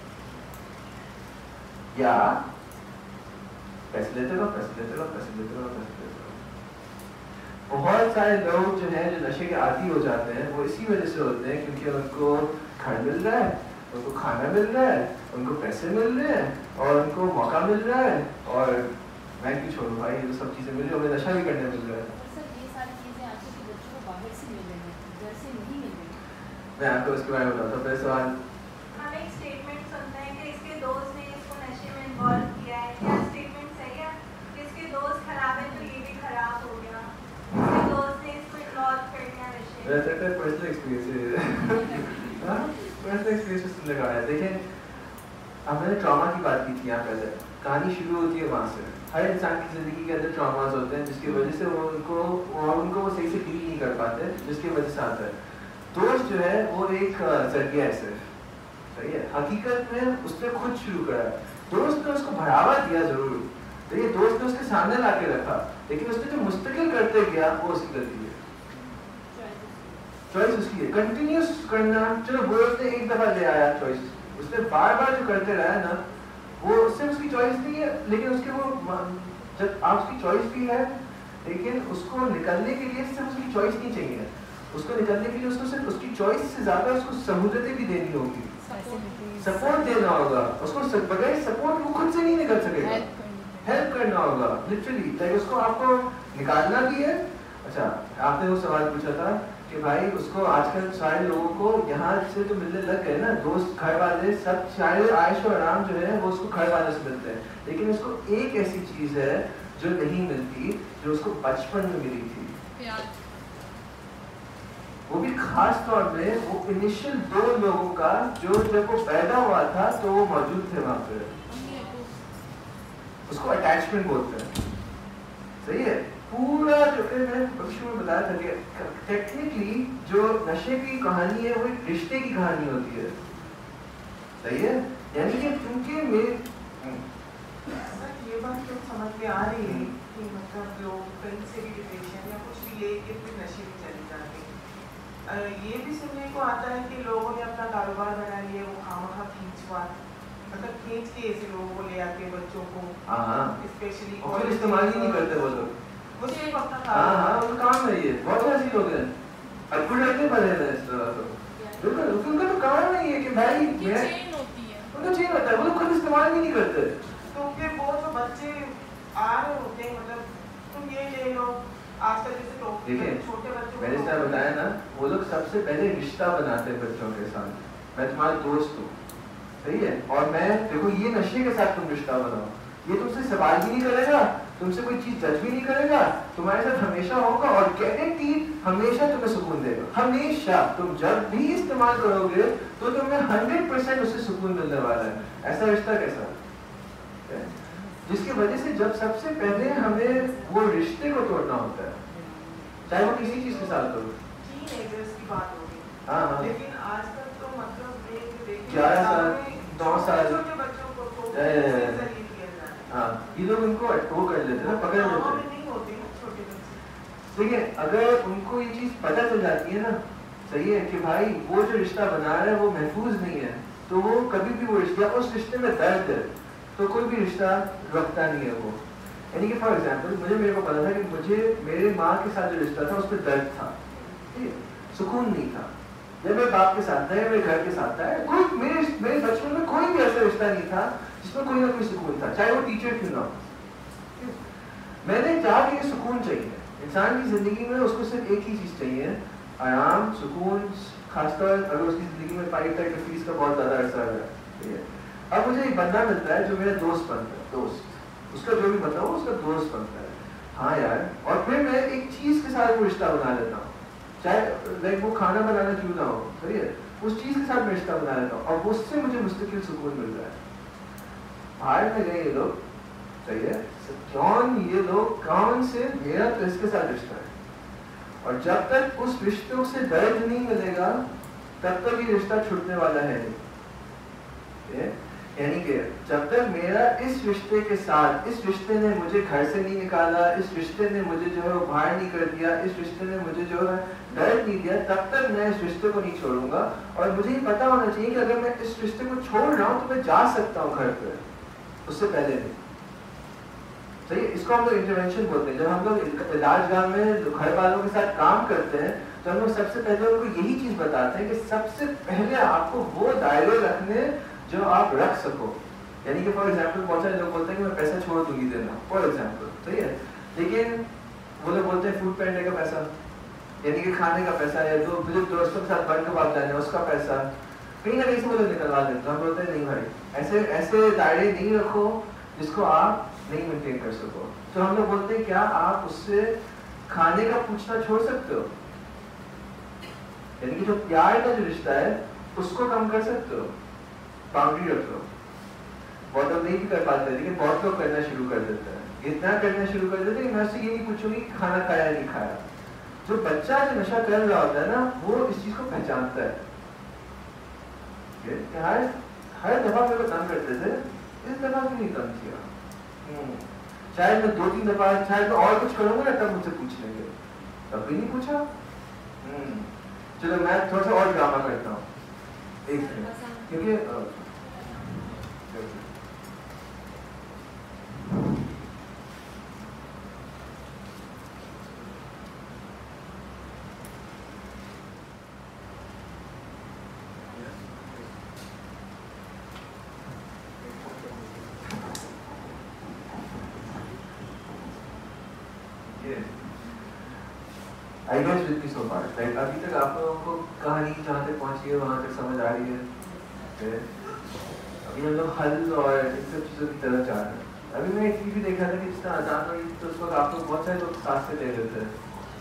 یا پیسے لیتے رہو پیسے لیتے رہو پیسے لیتے رہو پیسے لیتے رہو. بہت سارے لوگ جو ہیں جو نشے کے عادی ہو جاتے ہیں وہ اسی وجہ سے ہوتے ہیں کیونکہ ان کو گھر مل رہا ہے, ان کو کھانا مل رہا ہے, ان کو پیسے مل رہے ہیں اور ان کو موقع مل رہا ہے, اور میں کیوں چھوڑوں بھائی یہ سب چیزیں مل رہی ہیں, ہمیں نشہ بھی کرنے مل رہا ہے. میں آپ کو اس کے بارے میں بتاتا ہوں. پہلے سوال ہم ایک اسٹیٹمنٹ سنتے ہیں کہ اس کے دوست نے اس کو نشے میں انوالو کیا ہے. کیا اسٹیٹمنٹ صحیح ہے کہ اس کے دوست خراب ہے تو یہ بھی خراب ہو گیا, اس کے دوست نے اس کو انوالو کر دیا نشے میں؟ ویسے تو پرسنل ایکسپیرینس ہے, ہاں پرسنل ایکسپیرینس سے لگا ہے. دیکھیں ہم نے ٹراما کی بات کی تھی یہاں پہلے, کہانی شروع ہوتی ہے وہاں سے. ہر انسان کی زندگی کے اندر ٹراماز ہوتے ہیں جس کی وجہ سے وہ ان کو ان کو وہ صحیح سے ڈیل نہیں کر پاتے, جس کی وجہ سے آتا ہے. دوست جو ہے وہ ایک ذریعہ ہے صرف, صحیح ہے. حقیقت میں اس نے خود شروع کرا, دوست نے اس کو بڑھاوا دیا ضرور, دیکھیے دوست نے اس کے سامنے لا کے رکھا, لیکن اس نے جو مستقل کرتے گیا وہ اس کی غلطی ہے, چوائس اس کی ہے. کنٹینیوس کرنا, چلو دوست نے ایک دفعہ لے آیا چوائس, اس نے بار بار جو کرتے رہا نا وہ صرف اس کی چوائس نہیں ہے, لیکن اس کے وہ جب آپ کی چوائس بھی ہے لیکن اس کو نکلنے کے لیے صرف اس کی چوائس نہیں چاہیے, اس کو نکلنے کے لیے اس کو صرف اس کی چوائس سے زیادہ اس کو سہولتیں بھی دینی ہوگی, سپورٹ دینا ہوگا اس کو. بغیر سپورٹ وہ خود سے نہیں نکل سکے گا, ہیلپ کرنا ہوگا لٹرلی. لائک اس کو آپ کو نکالنا بھی ہے. اچھا آپ نے وہ سوال پوچھا تھا کہ بھائی اس کو آج کل سارے لوگوں کو یہاں سے تو ملنے لگ گئے نا, دوست گھر والے سب سارے عائش و آرام جو ہے وہ اس کو گھر والے سے ملتے ہیں, لیکن اس کو ایک ایسی چیز ہے جو نہیں ملتی جو اس کو بچپن میں ملی تھی, وہ بھی خاص طور پہ وہ انیشل دو لوگوں کا جو جب وہ پیدا ہوا تھا تو وہ موجود تھے وہاں پہ, اس کو اٹیچمنٹ بولتے ہیں. صحیح ہے. پورا جو کہ میں شروع میں بتایا تھا کہ ٹیکنیکلی جو نشے کی کہانی ہے وہ ایک رشتے کی کہانی ہوتی ہے, صحیح ہے. یعنی کہ کیونکہ میرے یہ بات تو سمجھ میں آ رہی ہے کہ مطلب جو کہیں سے بھی ڈپریشن یا کچھ بھی لے کے پھر نشے میں چلی جاتی ہے. یہ بھی سننے کو آتا ہے کہ لوگوں نے اپنا کاروبار بنا لیا, وہ خامخواہ کھینچوا مطلب کھینچ کے ایسے لوگوں کو لے آتے بچوں کو, اسپیشلی استعمال ہی نہیں کرتے وہ لوگ, وہ صرف اپنا ہاں ہاں ان کا کام ہے. یہ بہت ایسے لوگ ہیں اب لڑکے بنے ہیں اس طرح, تو بالکل ان کا تو کام نہیں ہے کہ بھائی میں ان کا چین ہوتا ہے, وہ لوگ خود استعمال بھی نہیں کرتے. تو پھر وہ جو بچے آ رہے ہوتے ہیں مطلب تم یہ لے لو, آج کل جیسے لوگ چھوٹے بچوں میں نے اس طرح بتایا نا, وہ لوگ سب سے پہلے رشتہ بناتے ہیں بچوں کے ساتھ. میں تمہارا دوست ہوں, صحیح ہے, اور میں دیکھو یہ نشے کے ساتھ تم رشتہ بناؤ, یہ تم سے سوال بھی نہیں کرے گا, تم سے کوئی چیز جج بھی نہیں کرے گا, تمہارے ساتھ ہمیشہ ہوگا اور گارنٹی ہمیشہ تمہیں سکون دے گا. ہمیشہ تم جب بھی استعمال کرو گے تو تمہیں ہنڈریڈ پرسینٹ اس سے سکون ملنے والا ہے. ایسا رشتہ کیسا, جس کی وجہ سے جب سب سے پہلے ہمیں وہ رشتے کو توڑنا ہوتا ہے, چاہے وہ کسی چیز کے ساتھ ہو. کی بات ہوگی ہاں ہاں, لیکن آج تک تو مطلب گیارہ سال نو سال چھوٹے بچوں کو ہاں یہ لوگ ان کو وہ کر لیتے ہیں, پکڑ لیتے ہیں. دیکھیں اگر ان کو یہ چیز پتہ چل جاتی ہے نا, صحیح ہے, کہ بھائی وہ جو رشتہ بنا رہا ہے وہ محفوظ نہیں ہے, تو وہ کبھی بھی وہ رشتہ, اس رشتے میں درد ہے تو کوئی بھی رشتہ رکھتا نہیں ہے وہ. یعنی کہ فار ایگزامپل مجھے میرے کو پتا تھا کہ مجھے میرے ماں کے ساتھ جو رشتہ تھا اس میں درد تھا, سکون نہیں تھا. جب میرے باپ کے ساتھ تھا یا میرے گھر کے ساتھ تھا, کوئی میرے میرے بچپن میں کوئی بھی ایسا رشتہ نہیں تھا جس میں کوئی نہ کوئی سکون تھا, چاہے وہ ٹیچر کیوں نہ ہو. میں نے چاہا کہ یہ سکون چاہیے انسان کی زندگی میں, اس کو صرف ایک ہی چیز چاہیے, آرام, سکون, خاص طور اگر اس کی زندگی میں فائیو ٹائپ فیس کا بہت زیادہ عرصہ ہے. اب مجھے ایک بندہ ملتا ہے جو میرا دوست بنتا ہے, دوست, اس کا جو بھی مطلب ہو اس کا دوست بنتا ہے. ہاں یار, اور پھر میں ایک چیز کے ساتھ وہ رشتہ بنا لیتا ہوں, چاہے لائک وہ کھانا بنانا کیوں نہ ہو, صحیح ہے, اس چیز کے ساتھ میں رشتہ بنا لیتا ہوں اور اس سے مجھے مستقل سکون مل رہا ہے. बाहर में गए ये लोग, सही है, कौन ये लोग, कौन से, मेरा तो इसके साथ रिश्ता है, और जब तक उस रिश्तों से दर्द नहीं मिलेगा तब तक ये रिश्ता छूटने वाला है नहीं। यानी कि जब तक मेरा इस रिश्ते के साथ, इस रिश्ते ने मुझे घर से नहीं निकाला, इस रिश्ते ने मुझे जो है वो बाहर नहीं कर दिया, इस रिश्ते ने मुझे जो है दर्द नहीं दिया, तब तक मैं इस रिश्ते को नहीं छोड़ूंगा। और मुझे ये पता होना चाहिए कि अगर मैं इस रिश्ते को छोड़ रहा हूँ तो मैं जा सकता हूँ घर पे, उससे पहले नहीं। सही, इसको हम लोग इंटरवेंशन बोलते हैं। जब हम लोग इलाज गाह में घर वालों के साथ काम करते हैं तो हम लोग सबसे पहले उनको यही चीज बताते हैं कि सबसे पहले आपको वो दायरे रखने जो आप रख सको। यानी कि फॉर एग्जाम्पल बहुत सारे लोग बोलते हैं कि मैं पैसा छोड़ दूंगी देना, फॉर एग्जाम्पल, सही है, लेकिन वो लोग बोलते हैं फूड पैंडे का पैसा, यानी कि खाने का पैसा, या जो मुझे दोस्तों के साथ बन कबाब जाने उसका पैसा, कहीं ना कहीं से वो लोग निकलवा देते हैं। हम बोलते हैं नहीं भाई, ऐसे ऐसे दायरे नहीं रखो जिसको आप नहीं मेंटेन कर सको। तो हम लोग बोलते हैं क्या आप उससे खाने का पूछना छोड़ सकते हो, यानी कि जो प्यार का जो रिश्ता है उसको कम कर सकते हो, बाउंड्री रख लो। बहुत लोग नहीं भी कर पाते, लेकिन बहुत लोग करना शुरू कर देते हैं, इतना करना शुरू कर देते हैं कि मैं उससे ये नहीं पूछूंगी कि खाना खाया या नहीं खाया। जो बच्चा जो नशा कर रहा होता है ना, वो इस चीज को पहचानता है। हर हर दफा मेरे को तंग करते थे, इस दफा भी नहीं तंग किया, शायद मैं दो तीन दफा शायद मैं और कुछ करूंगा ना तब मुझसे पूछ लेंगे, तब भी नहीं पूछा। चलो मैं थोड़ा सा और ड्रामा करता हूँ एक मिनट, क्योंकि I guess with me so far, right? अभी तक आप लोगों को कहानी जहाँ तक पहुँची है वहाँ तक समझ आ रही है। अभी हम लोग हल और इन सब चीज़ों की तरफ जा रहे हैं। अभी मैं एक टीवी देखा था कि जितना अजान हुई तो उस वक्त आप लोग बहुत सारे लोग सांसें ले रहे थे।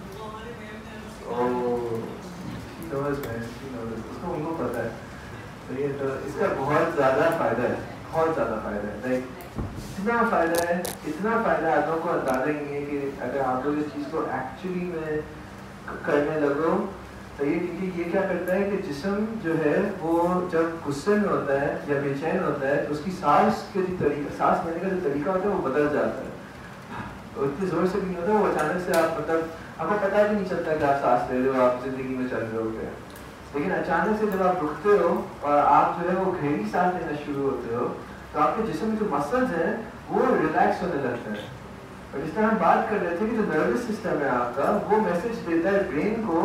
ओह, she knows man, she knows, उसको उनको पता है। तो ये तो इसका बहुत ज़्यादा फायदा है, बहुत ज़्यादा फायदा है। लाइक इतना फायदा है, इतना फायदा आप लोगों को अंदाजा नहीं है कि अगर आप लोग इस चीज़ को एक्चुअली में करने लगो तो ये, क्योंकि ये क्या करता है कि जिस्म जो है वो जब गुस्से में होता है या बेचैन होता है तो उसकी सांस के जो तरीका, सांस लेने का जो तरीका होता है वो बदल जाता है। तो इतनी जोर से भी नहीं होता, वो अचानक से आप मतलब आपको पता भी नहीं चलता कि आप सांस ले रहे हो, आप जिंदगी में चल रहे होते हैं। लेकिन अचानक से जब आप रुकते हो और आप जो है वो गहरी सांस लेना शुरू होते हो तो आपके जिस्म में जो मसल्स हैं वो रिलैक्स होने लगते हैं। और जिस तरह हम बात कर रहे थे कि जो नर्वस सिस्टम है आपका वो मैसेज देता है ब्रेन को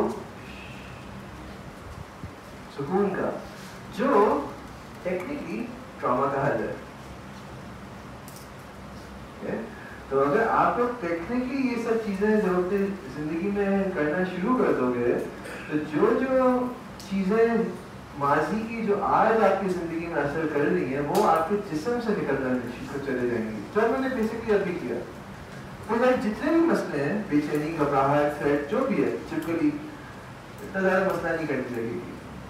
सुकून का, जो टेक्निकली ट्रॉमा का हल है। okay? तो अगर आप लोग टेक्निकली ये सब चीजें जो अपनी जिंदगी में करना शुरू कर दोगे तो जो जो चीजें माजी की जो आज आपकी जिंदगी में असर कर रही है वो आपके जिस्म से निकलना चले जाएंगी, जो मैंने बेसिकली अभी किया। तो भाई जितने भी मसले हैं, बेचैनी, घबराहट, थ्रेट, जो भी है, चिपकली, इतना ज़्यादा मसला नहीं करनी लगेगी।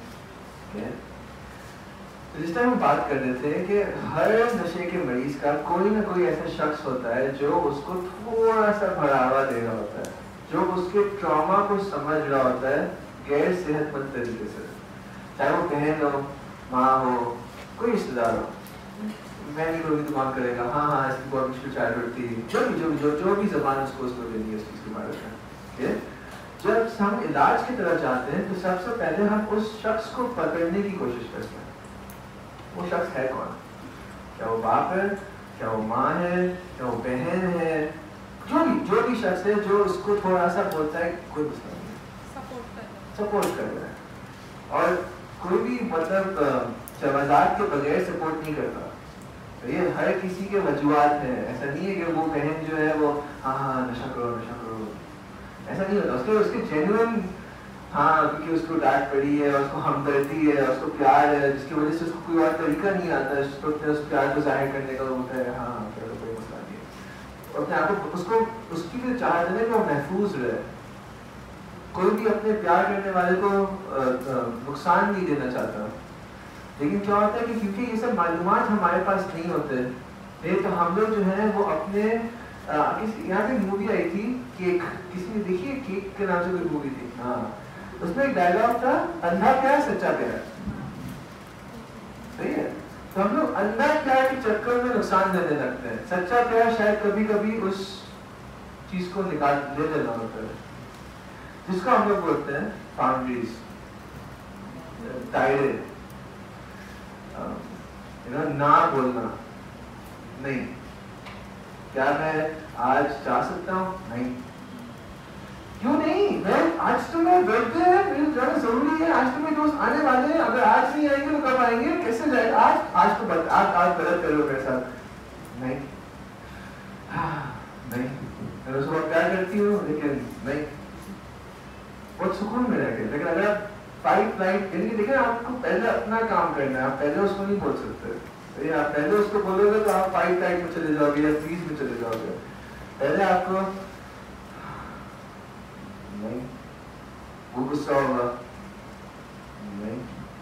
तो जिस टाइम हम बात कर रहे थे कि हर नशे के मरीज का कोई ना कोई ऐसा शख्स होता है जो उसको थोड़ा सा बढ़ावा दे रहा होता है, जो उसके ट्रॉमा को समझ रहा होता है गैर सेहतमंद तरीके से, चाहे वो बहन हो, माँ हो, कोई रिश्तेदार हो। मैं नहीं करूँगी तो कौन करेगा, हाँ हाँ इसकी बहुत मुश्किल चाइल्डहुड थी, जो भी जो भी जो जो भी जबान उसको उसको देनी है उस चीज़ के बारे में। जब हम इलाज की तरफ जाते हैं तो सबसे पहले हम उस शख्स को पकड़ने की कोशिश करते हैं। वो शख्स है कौन? क्या वो बाप है, क्या वो माँ है, क्या वो बहन है, जो भी जो भी शख्स है जो उसको थोड़ा सा बोलता है कोई मसला नहीं, सपोर्ट कर रहा है। और कोई भी मतलब जवाजात के बगैर सपोर्ट नहीं करता। तो ये हर किसी के वजूहात हैं, ऐसा नहीं है कि वो बहन जो है वो हाँ हाँ नशा करो नशा करो, ऐसा नहीं होता। उसके उसके जेन्युइन हाँ, क्योंकि उसको डांट पड़ी है, उसको हमदर्दी है, उसको प्यार है, जिसकी वजह से उसको कोई और तरीका नहीं आता है उसको उस प्यार को जाहिर करने का, होता है हाँ चलो कोई मसला नहीं है। अपने आप को उसको उसकी भी चाहत है कि वो महफूज रहे। कोई भी अपने प्यार करने वाले को नुकसान नहीं देना चाहता, लेकिन क्या होता है कि क्योंकि ये सब मालूमात हमारे पास नहीं होते نہیں تو ہم لوگ جو ہے وہ اپنے یہاں پہ مووی آئی تھی کیک, کسی نے دیکھی ہے کیک کے نام سے کوئی مووی تھی؟ ہاں, اس میں ایک ڈائلگ تھا اندھا پیار سچا پیار. صحیح ہے, تو ہم لوگ اندھا پیار کے چکر میں نقصان دینے لگتے ہیں. سچا پیار شاید کبھی کبھی اس چیز کو نکال لے لینا ہوتا ہے جس کو ہم لوگ بولتے ہیں باؤنڈریز, دائرے, نہ بولنا. نہیں, کیا میں آج جا سکتا ہوں؟ نہیں. کیوں نہیں؟ میں آج تو میں برتھ ڈے ہے, میرے جانا ضروری ہے, آج تو میرے دوست آنے والے ہیں, اگر آج نہیں آئیں گے تو کب آئیں گے, کیسے جائے گا آج, آج تو بد آج آج غلط کر لو میرے ساتھ. نہیں نہیں, میں اس وقت پیار کرتی ہوں لیکن نہیں, بہت سکون میں رہ کے. لیکن اگر آپ فائٹ فلائٹ یعنی کہ دیکھیں آپ کو پہلے اپنا کام کرنا ہے, آپ پہلے اس کو نہیں بول سکتے. آپ پہلے اس کو بولو گے تو آپ فائٹ فلائٹ میں چلے جاؤ گے یا فریز میں چلے جاؤ گے. پہلے آپ کو نہیں, وہ غصہ ہوگا نہیں,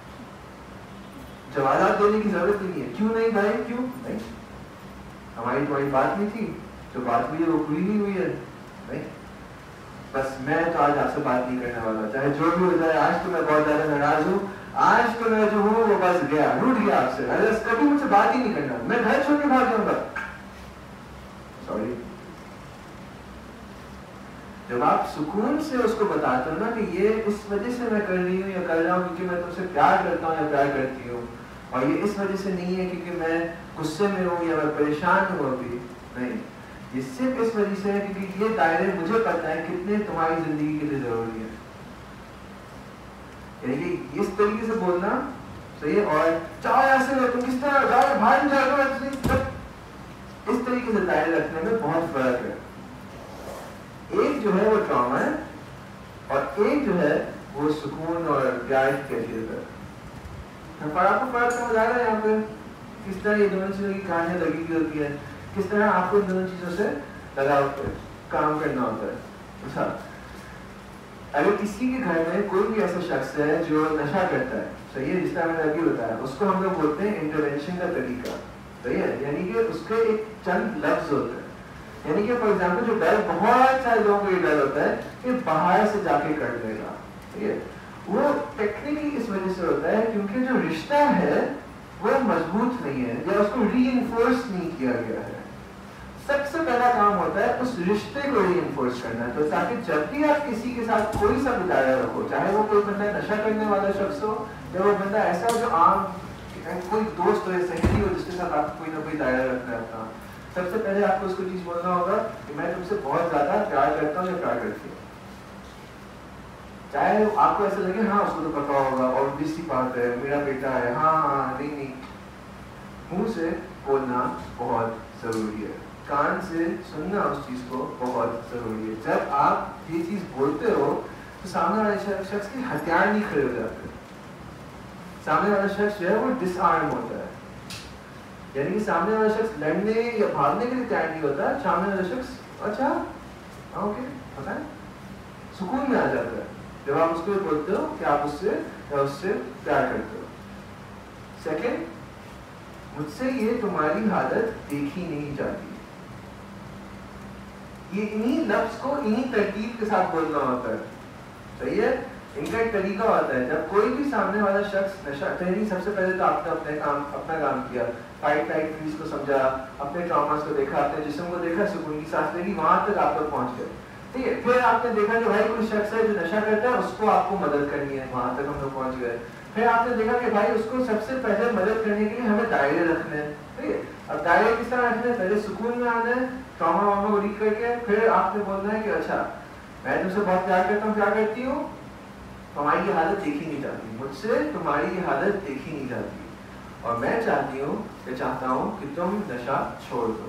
جوابات دینے کی ضرورت نہیں ہے. کیوں نہیں بھائی, کیوں نہیں, ہماری تمہاری بات نہیں تھی, جو بات ہوئی ہے وہ پوری نہیں ہوئی ہے. نہیں, بس میں تو آج آپ سے بات نہیں کرنے والا, چاہے جو بھی ہو جائے. آج تو میں بہت زیادہ ناراض ہوں, آج تو میں جو ہوں وہ بس گیا, روٹ گیا آپ سے, کبھی مجھ سے بات ہی نہیں کرنا, میں گھر چھوڑ کے بھاگ جاؤں گا. سوری. جب آپ سکون سے اس کو بتاتے ہو نا کہ یہ اس وجہ سے میں کر رہی ہوں یا کر رہا ہوں کیونکہ میں تم سے پیار کرتا ہوں یا پیار کرتی ہوں, اور یہ اس وجہ سے نہیں ہے کیونکہ میں غصے میں ہوں یا میں پریشان ہوں ابھی. نہیں, یہ صرف اس وجہ سے ہے کیونکہ یہ دائرے مجھے پتہ ہے کتنے تمہاری زندگی کے لیے ضروری ہے. یعنی کہ اس طریقے سے بولنا صحیح ہے. اور چاہو ایسے ہو, تم کس طرح جاؤ بھائی جاؤ, اس طریقے سے دائرے رکھنے میں بہت فرق ہے. ایک جو ہے وہ ٹراما ہے اور ایک جو ہے وہ سکون اور پیار کی کیفیت ہے. آپ کو فرق سمجھ آ رہا ہے یہاں پہ کس طرح یہ دونوں چیزوں کی کہانیاں لگی ہوئی ہوتی ہے, کس طرح آپ کو ان دونوں چیزوں سے لگاؤ کام کرنا ہوتا ہے. اچھا, اگر کسی کے گھر میں کوئی بھی ایسا شخص ہے جو نشہ کرتا ہے, صحیح ہے, جس طرح میں نے ابھی بتایا, اس کو ہم لوگ بولتے ہیں انٹرونشن کا طریقہ. صحیح ہے, یعنی کہ اس کے ایک چند لفظ ہوتے ہیں. یعنی کہ فار ایگزامپل جو ڈر بہت سارے لوگوں کو یہ ڈر ہوتا ہے کہ باہر سے جا کے کر لے گا, ٹھیک ہے, وہ ٹیکنیکلی اس وجہ سے ہوتا ہے کیونکہ جو رشتہ ہے وہ مضبوط نہیں ہے یا اس کو ری انفورس نہیں کیا گیا ہے. سب سے پہلا کام ہوتا ہے اس رشتے کو ری انفورس کرنا. تو تاکہ جب بھی آپ کسی کے ساتھ کوئی سا بھی دائرہ رکھو, چاہے وہ کوئی بندہ نشہ کرنے والا شخص ہو یا وہ بندہ ایسا ہو جو عام کوئی دوست ہو یا سہیلی ہو جس کے ساتھ آپ کوئی نہ کوئی دائرہ رکھنا ہے اپنا, سب سے پہلے آپ کو اس کو چیز بولنا ہوگا کہ میں تم سے بہت زیادہ پیار کرتا ہوں یا پیار کرتی ہوں. چاہے آپ کو ایسا لگے ہاں اس کو تو پتا ہوگا اور بیسی بات ہے, میرا بیٹا ہے, ہاں ہاں نہیں نہیں, منہ سے بولنا بہت ضروری ہے, کان سے سننا اس چیز کو بہت ضروری ہے. جب آپ یہ چیز بولتے ہو تو سامنے والے شخص کے ہتھیار نہیں کھڑے ہو جاتے. سامنے والا شخص جو ہے وہ ڈس آرم ہوتا ہے, یعنی کہ سامنے والا شخص لڑنے یا بھاگنے کے لیے تیار نہیں ہوتا. سامنے والا شخص اچھا اوکے پتہ ہے سکون میں آ جاتا ہے جب آپ اس کو بولتے ہو کہ آپ اس سے یا اس سے پیار کرتے ہو. سیکنڈ, مجھ سے یہ تمہاری حالت دیکھی نہیں جاتی. یہ انہی لفظ کو انہی ترتیب کے ساتھ بولنا ہوتا ہے, صحیح ہے. ان کا ایک طریقہ ہوتا ہے جب کوئی بھی سامنے والا شخص نشہ تحریر, سب سے پہلے تو آپ نے اپنے کام اپنا کام کیا, فائٹ فائٹ فریز کو سمجھا, اپنے ٹراماز کو دیکھا, اپنے جسم کو دیکھا, سکون کی سانس لے لی, وہاں تک آپ لوگ پہنچ گئے, ٹھیک ہے. پھر آپ نے دیکھا کہ بھائی کوئی شخص ہے جو نشہ کرتا ہے, اس کو آپ کو مدد کرنی ہے, وہاں تک ہم لوگ پہنچ گئے. پھر آپ نے دیکھا کہ بھائی اس کو سب سے پہلے مدد کرنے کے لیے ہمیں دائرے رکھنے ہیں, ٹھیک ہے. اب دائرے کس طرح رکھنے ہیں, پہلے سکون میں آنا ہے, ٹراما واما کو ریڈ کر کے, پھر آپ نے بولنا ہے کہ اچھا میں تم سے بہت پیار کرتا ہوں, پیار کرتی ہوں, تمہاری یہ حالت دیکھی نہیں جاتی, مجھ سے تمہاری یہ حالت دیکھی نہیں جاتی, اور میں چاہتی ہوں کہ چاہتا ہوں کہ تم نشہ چھوڑ دو.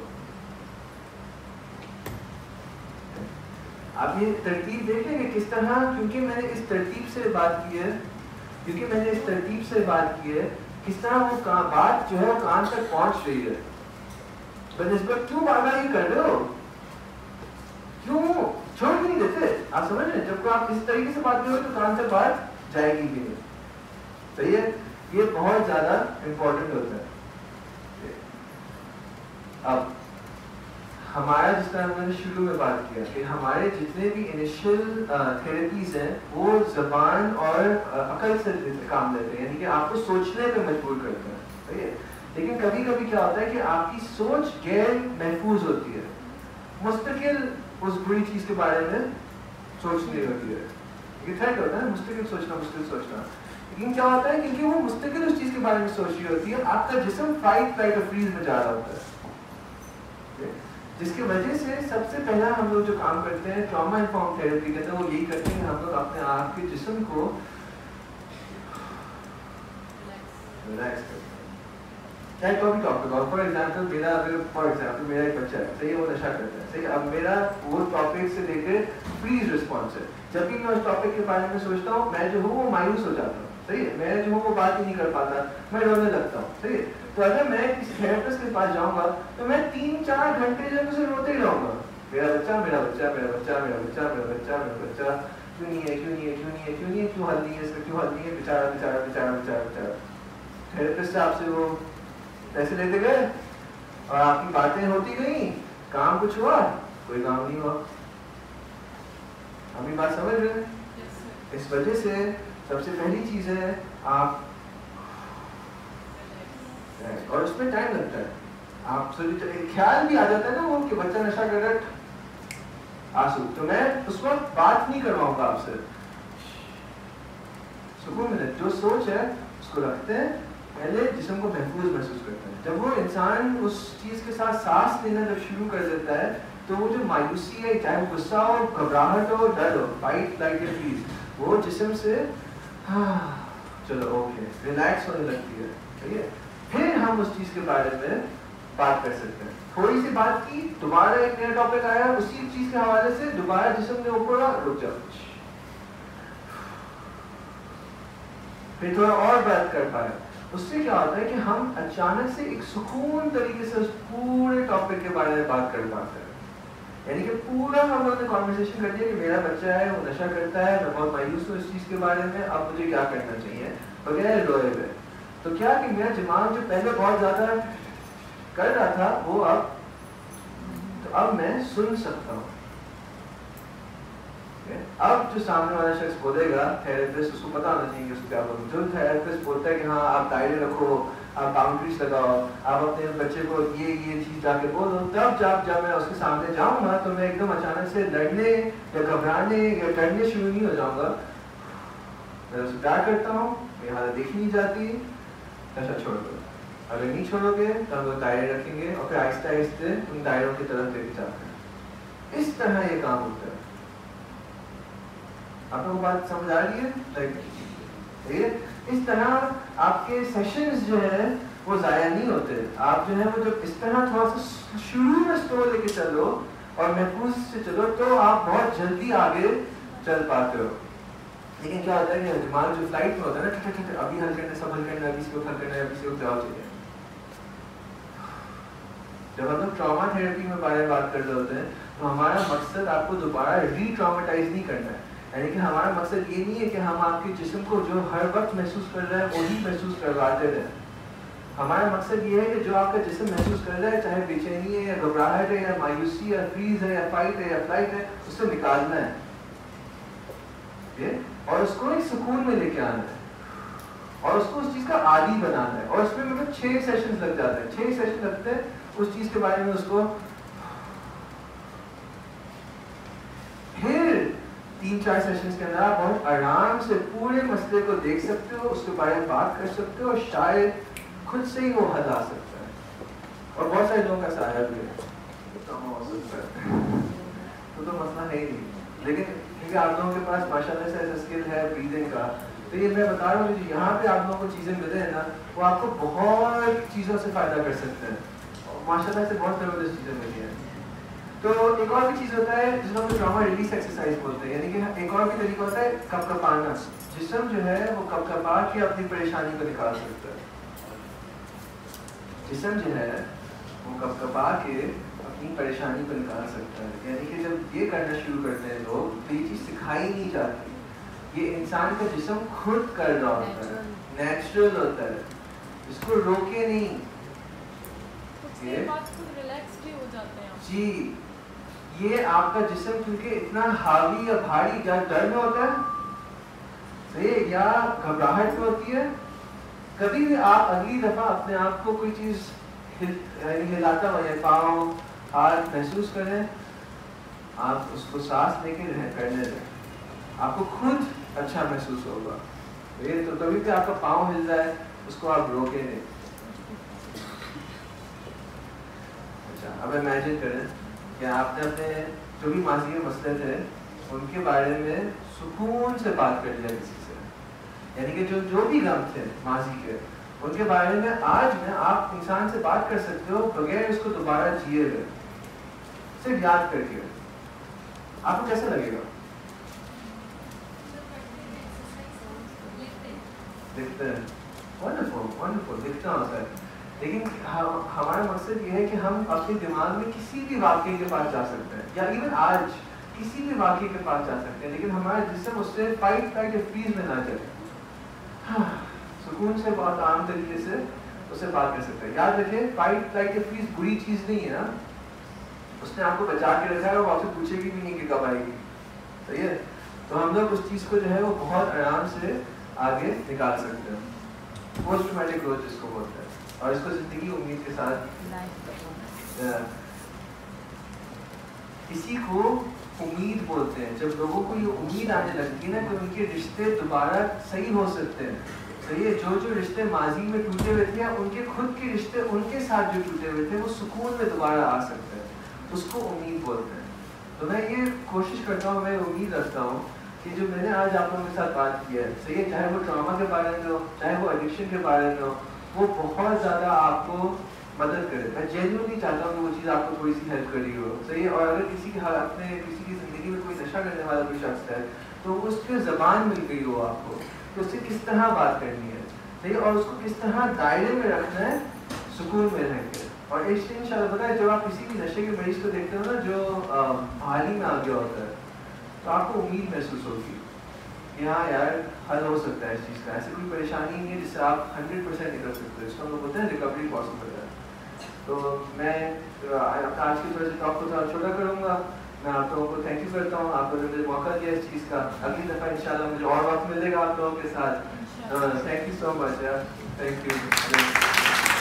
آپ یہ ترتیب دیکھ لیں کہ کس طرح, کیونکہ میں نے اس ترتیب سے بات کی ہے کیونکہ میں نے اس ترتیب سے بات کی ہے کس طرح وہ بات جو ہے وہ کان تک پہنچ رہی ہے. بنسبت کیوں بار بار یہ کر رہے ہو, کیوں چھوڑ بھی نہیں دیتے. آپ سمجھ رہے ہیں, جب کو آپ اس طریقے سے بات کرو تو کان سے بات جائے گی بھی نہیں, صحیح ہے. یہ بہت زیادہ امپورٹنٹ ہوتا ہے. اب ہمارا جس طرح میں نے شروع میں بات کیا کہ ہمارے جتنے بھی انیشیل تھیراپیز ہیں وہ زبان اور عقل سے کام لیتے ہیں، یعنی کہ آپ کو سوچنے پہ مجبور کرتے ہیں، صحیح ہے؟ لیکن کبھی کبھی کیا ہوتا ہے کہ آپ کی سوچ غیر محفوظ ہوتی ہے، مستقل اس بری چیز کے بارے میں سوچنی ہوتی ہے، یہ تھریٹ ہوتا ہے مستقل سوچنا مستقل سوچنا لیکن کیا ہوتا ہے کیونکہ وہ مستقل اس چیز کے بارے میں سوچ رہی ہوتی ہے، آپ کا جسم فائٹ فلائٹ اور فریز میں جا رہا ہوتا ہے، جس کی وجہ سے سب سے پہلا ہم لوگ جو کام کرتے ہیں ٹراما انفارم تھیراپی کہتے ہیں وہ یہی کرتے ہیں کہ ہم لوگ اپنے آپ کے جسم کو ریلیکس کرتے ہیں. چاہے تو بھی ٹاپک اور فار ایگزامپل میرا اگر فار ایگزامپل میرا ایک بچہ ہے، صحیح ہے، وہ نشہ کرتا ہے، صحیح ہے، اب میرا وہ ٹاپک سے لے کے فریز رسپانس ہے، جب بھی میں اس ٹاپک کے بارے میں سوچتا ہوں میں جو ہوں وہ مایوس ہو جاتا ہوں، صحیح ہے، میں جو ہوں وہ بات ہی نہیں کر پاتا، میں رونے لگتا ہوں، صحیح ہے. تو اگر میں کسی تھیراپسٹ کے پاس جاؤں گا تو میں تین چار گھنٹے جو اسے روتے ہی رہوں گا، میرا بچہ میرا بچہ میرا بچہ میرا بچہ میرا بچہ میرا بچہ کیوں نہیں ہے کیوں نہیں ہے کیوں نہیں ہے کیوں نہیں ہے کیوں حل نہیں ہے اس کا کیوں حل نہیں ہے، بیچارہ بیچارہ بیچارہ بیچارہ بیچارہ. تھیراپسٹ سے آپ سے وہ پیسے لیتے گئے اور آپ کی باتیں ہوتی گئیں، کام کچھ ہوا؟ کوئی کام نہیں ہوا. ہم یہ بات سمجھ رہے ہیں؟ اس وجہ سے سب سے پہلی چیز ہے آپ، اور اس میں ٹائم لگتا ہے، آپ خیال بھی آ جاتا ہے نا وہ کہ بچہ نشہ کر رہا ہے آنسو، تو میں اس وقت بات نہیں کرواؤں گا آپ سے، سکون ملے، جو سوچ ہے اس کو رکھتے ہیں، پہلے جسم کو محفوظ محسوس کرتے ہیں. جب وہ انسان اس چیز کے ساتھ سانس لینا جب شروع کر دیتا ہے تو وہ جو مایوسی ہے، چاہے وہ غصہ ہو، گھبراہٹ ہو، ڈر ہو، فائٹ فلائٹ یا فریز، وہ جسم سے ہاں چلو اوکے ریلیکس ہونے لگتی ہے، ٹھیک ہے. پھر ہم اس چیز کے بارے میں بات کر سکتے ہیں. تھوڑی سی بات کی، دوبارہ ایک نیا ٹاپک آیا، اسی چیز کے حوالے سے دوبارہ جسم نے اوپر رک جاؤ، پھر تھوڑا اور بات کر پائے. اس سے کیا ہوتا ہے کہ ہم اچانک سے ایک سکون طریقے سے اس پورے ٹاپک کے بارے میں بات کر پاتے ہیں. یعنی کہ پورا ہم لوگوں نے کانورسیشن کر دیا کہ میرا بچہ ہے وہ نشہ کرتا ہے، میں بہت مایوس ہوں اس چیز کے بارے میں، اب مجھے کیا کرنا چاہیے بغیر روئے ہوئے. تو کیا کہ میرا دماغ جو پہلے بہت زیادہ کر رہا تھا وہ اب تو اب میں سن سکتا ہوں. اب جو سامنے والا شخص بولے گا تھیراپسٹ، اس کو پتا ہونا چاہیے کہ اس کو کیا بولوں. جو تھیراپسٹ بولتا ہے کہ ہاں آپ دائرے رکھو، آپ باؤنڈریز لگاؤ، آپ اپنے بچے کو یہ یہ چیز جا کے بولو، تب جب جب میں اس کے سامنے جاؤں گا تو میں ایک دم اچانک سے لڑنے یا گھبرانے یا ڈرنے شروع نہیں ہو جاؤں گا. میں اسے پیار کرتا ہوں، میری حالت دیکھی نہیں جاتی، نشہ چھوڑ دو. اگر نہیں چھوڑو گے تو ہم لوگ دائرے رکھیں گے اور پھر آہستہ آہستہ ان دائروں کی طرف لے کے جاتے ہیں. اس طرح یہ کام ہوتا ہے. آپ کو بات سمجھ آ رہی ہے؟ اس طرح آپ کے سیشنز جو ہے وہ ضائع نہیں ہوتے. آپ جو ہے وہ جب اس طرح تھوڑا سا شروع میں سلو لے کے چلو اور محفوظ سے چلو تو آپ بہت جلدی آگے چل پاتے ہو. لیکن کیا ہوتا ہے کہ دماغ جو فلائٹ میں ہوتا ہے نا، ابھی حل کرنا سب حل کرنا، ابھی سے حل کرنا، ابھی سے جواب چاہیے. جب ہم لوگ ٹراما تھراپی میں بارے میں بات کر رہے ہوتے ہیں تو ہمارا مقصد آپ کو دوبارہ ری ٹرامیٹائز نہیں کرنا ہے. یعنی کہ ہمارا مقصد یہ نہیں ہے کہ ہم آپ کے جسم کو جو ہر وقت محسوس کر رہے ہیں وہی محسوس کرواتے رہیں. ہمارا مقصد یہ ہے کہ جو آپ کا جسم محسوس کر رہا ہے، چاہے بے چینی ہے یا گھبراہٹ ہے یا مایوسی یا فریز ہے یا فائٹ ہے یا فلائٹ ہے، اس سے نکالنا ہے اور اس کو ایک سکون میں لے کے آنا ہے اور اس کو اس چیز کا عادی بنانا ہے. اور اس میں مطلب چھ سیشنز لگ جاتے ہیں، چھ سیشن لگتے ہیں اس چیز کے بارے میں. اس کو پھر تین چار سیشنز کے اندر آپ بہت آرام سے پورے مسئلے کو دیکھ سکتے ہو، اس کے بارے میں بات کر سکتے ہو اور شاید خود سے ہی وہ حل آ سکتا ہے. اور بہت سارے لوگوں کا سایہ بھی ہے تو تو مسئلہ ہے ہی نہیں. لیکن کیونکہ آپ لوگوں کے پاس ماشاء اللہ سے ایسا اسکل ہے بریدنگ کا، تو یہ میں بتا رہا ہوں کہ یہاں پہ آپ لوگوں کو چیزیں ملے ہیں نا، وہ آپ کو بہت چیزوں سے فائدہ کر سکتے ہیں. اور ماشاء اللہ سے بہت زبردست چیزیں ملی ہیں. تو ایک اور بھی چیز ہوتا ہے جس کو ہم ٹراما ریلیز ایکسرسائز بولتے ہیں. یعنی کہ ایک اور بھی طریقہ ہوتا ہے کپ کپانا. جسم جو ہے وہ کپ کپا کے اپنی پریشانی کو نکال سکتا ہے. جسم جو ہے وہ کپ کپا کے اپنی پریشانی کو نکال سکتا ہے. یعنی کہ جب یہ کرنا شروع کرتے ہیں لوگ تو یہ چیز سکھائی نہیں جاتی، یہ انسان کا جسم خود کر رہا ہوتا ہے، نیچرل ہوتا ہے، اس کو روکے نہیں. کے ریلیکس بھی ہو جاتے ہیں جی یہ آپ کا جسم کیونکہ اتنا حاوی یا بھاری یا ڈر میں ہوتا ہے صحیح یا گھبراہٹ میں ہوتی ہے. کبھی بھی آپ اگلی دفعہ اپنے آپ کو کوئی چیز ہلاتا ہوا یا پاؤں ہاتھ محسوس کریں آپ اس کو سانس لے کے کرنے دیں آپ کو خود اچھا محسوس ہوگا. یہ تو کبھی بھی آپ کا پاؤں ہل جائے اس کو آپ روکے نہیں. اچھا اب امیجن کریں کہ آپ نے اپنے جو بھی ماضی کے مسئلے تھے ان کے بارے میں سکون سے بات کر لیا کسی سے, یعنی کہ جو جو بھی غم تھے ماضی کے ان کے بارے میں آج میں آپ انسان سے بات کر سکتے ہو بغیر اس کو دوبارہ جیے ہوئے, صرف یاد کر کے. آپ کو کیسا لگے گا؟ لکھتے ہیں ونڈرفل ونڈرفل لکھنا ہوتا ہے. لیکن ہمارا مقصد یہ ہے کہ ہم اپنے دماغ میں کسی بھی واقعے کے پاس جا سکتے ہیں یا ایون آج کسی بھی واقعے کے پاس جا سکتے ہیں, لیکن ہمارا جسم اس سے فائٹ فائٹ یا فریز میں نہ چلے. ہاں سکون سے بہت عام طریقے سے اس سے بات کر سکتے ہیں. یاد رکھیں فائٹ فائٹ یا فریز بری چیز نہیں ہے نا, اس نے آپ کو بچا کے رکھا ہے اور آپ سے پوچھے گی بھی نہیں کہ کب آئے گی. صحیح ہے, تو ہم لوگ اس چیز کو جو ہے وہ بہت آرام سے آگے نکال سکتے ہیں. پوسٹ ٹرامیٹک گروتھ جس کو بولتے ہیں, اور اس کو زندگی امید کے ساتھ. کسی کو امید بولتے ہیں جب لوگوں کو یہ امید آنے لگتی ہے نا کہ ان کے رشتے دوبارہ صحیح ہو سکتے ہیں. صحیح ہے, جو جو رشتے ماضی میں ٹوٹے ہوئے تھے یا ان کے خود کے رشتے ان کے ساتھ جو ٹوٹے ہوئے تھے وہ سکون میں دوبارہ آ سکتے ہیں, اس کو امید بولتے ہیں. تو میں یہ کوشش کرتا ہوں, میں امید رکھتا ہوں کہ جو میں نے آج آپ لوگوں کے ساتھ بات کی ہے, صحیح ہے, چاہے وہ ٹراما کے بارے میں ہو چاہے وہ ایڈکشن کے بارے میں ہو, وہ بہت زیادہ آپ کو مدد کرے. میں جینوئنلی چاہتا ہوں کہ وہ چیز آپ کو تھوڑی سی ہیلپ کری ہو. صحیح ہے, اور اگر کسی کے حالات میں کسی کی زندگی میں کوئی نشہ کرنے والا کوئی شخص ہے تو اس کی زبان مل گئی ہو آپ کو کہ اس سے کس طرح بات کرنی ہے. صحیح, اور اس کو کس طرح دائرے میں رکھنا ہے سکون میں رہ کے. اور ایک چیز ان شاء اللہ پتہ ہے, جب آپ کسی بھی نشے کے مریض کو دیکھتے ہو نا جو بحالی میں آ گیا ہوتا ہے تو آپ کو امید محسوس ہوگی کہ ہاں یار حل ہو سکتا ہے اس چیز کا. ایسی کوئی پریشانی نہیں ہے جس سے آپ ہنڈریڈ پرسینٹ نکل سکتے ہیں. اس کو ہم لوگ بولتے ہیں ریکوری پاسبل ہے. تو میں آج کی تھوڑے سے ٹاک کو تھوڑا چھوٹا کروں گا. میں آپ لوگوں کو تھینک یو کرتا ہوں, آپ لوگوں نے مجھے موقع دیا اس چیز کا. اگلی دفعہ ان شاء اللہ مجھے اور وقت ملے گا آپ لوگوں کے ساتھ. تھینک یو سو مچ یار, تھینک یو.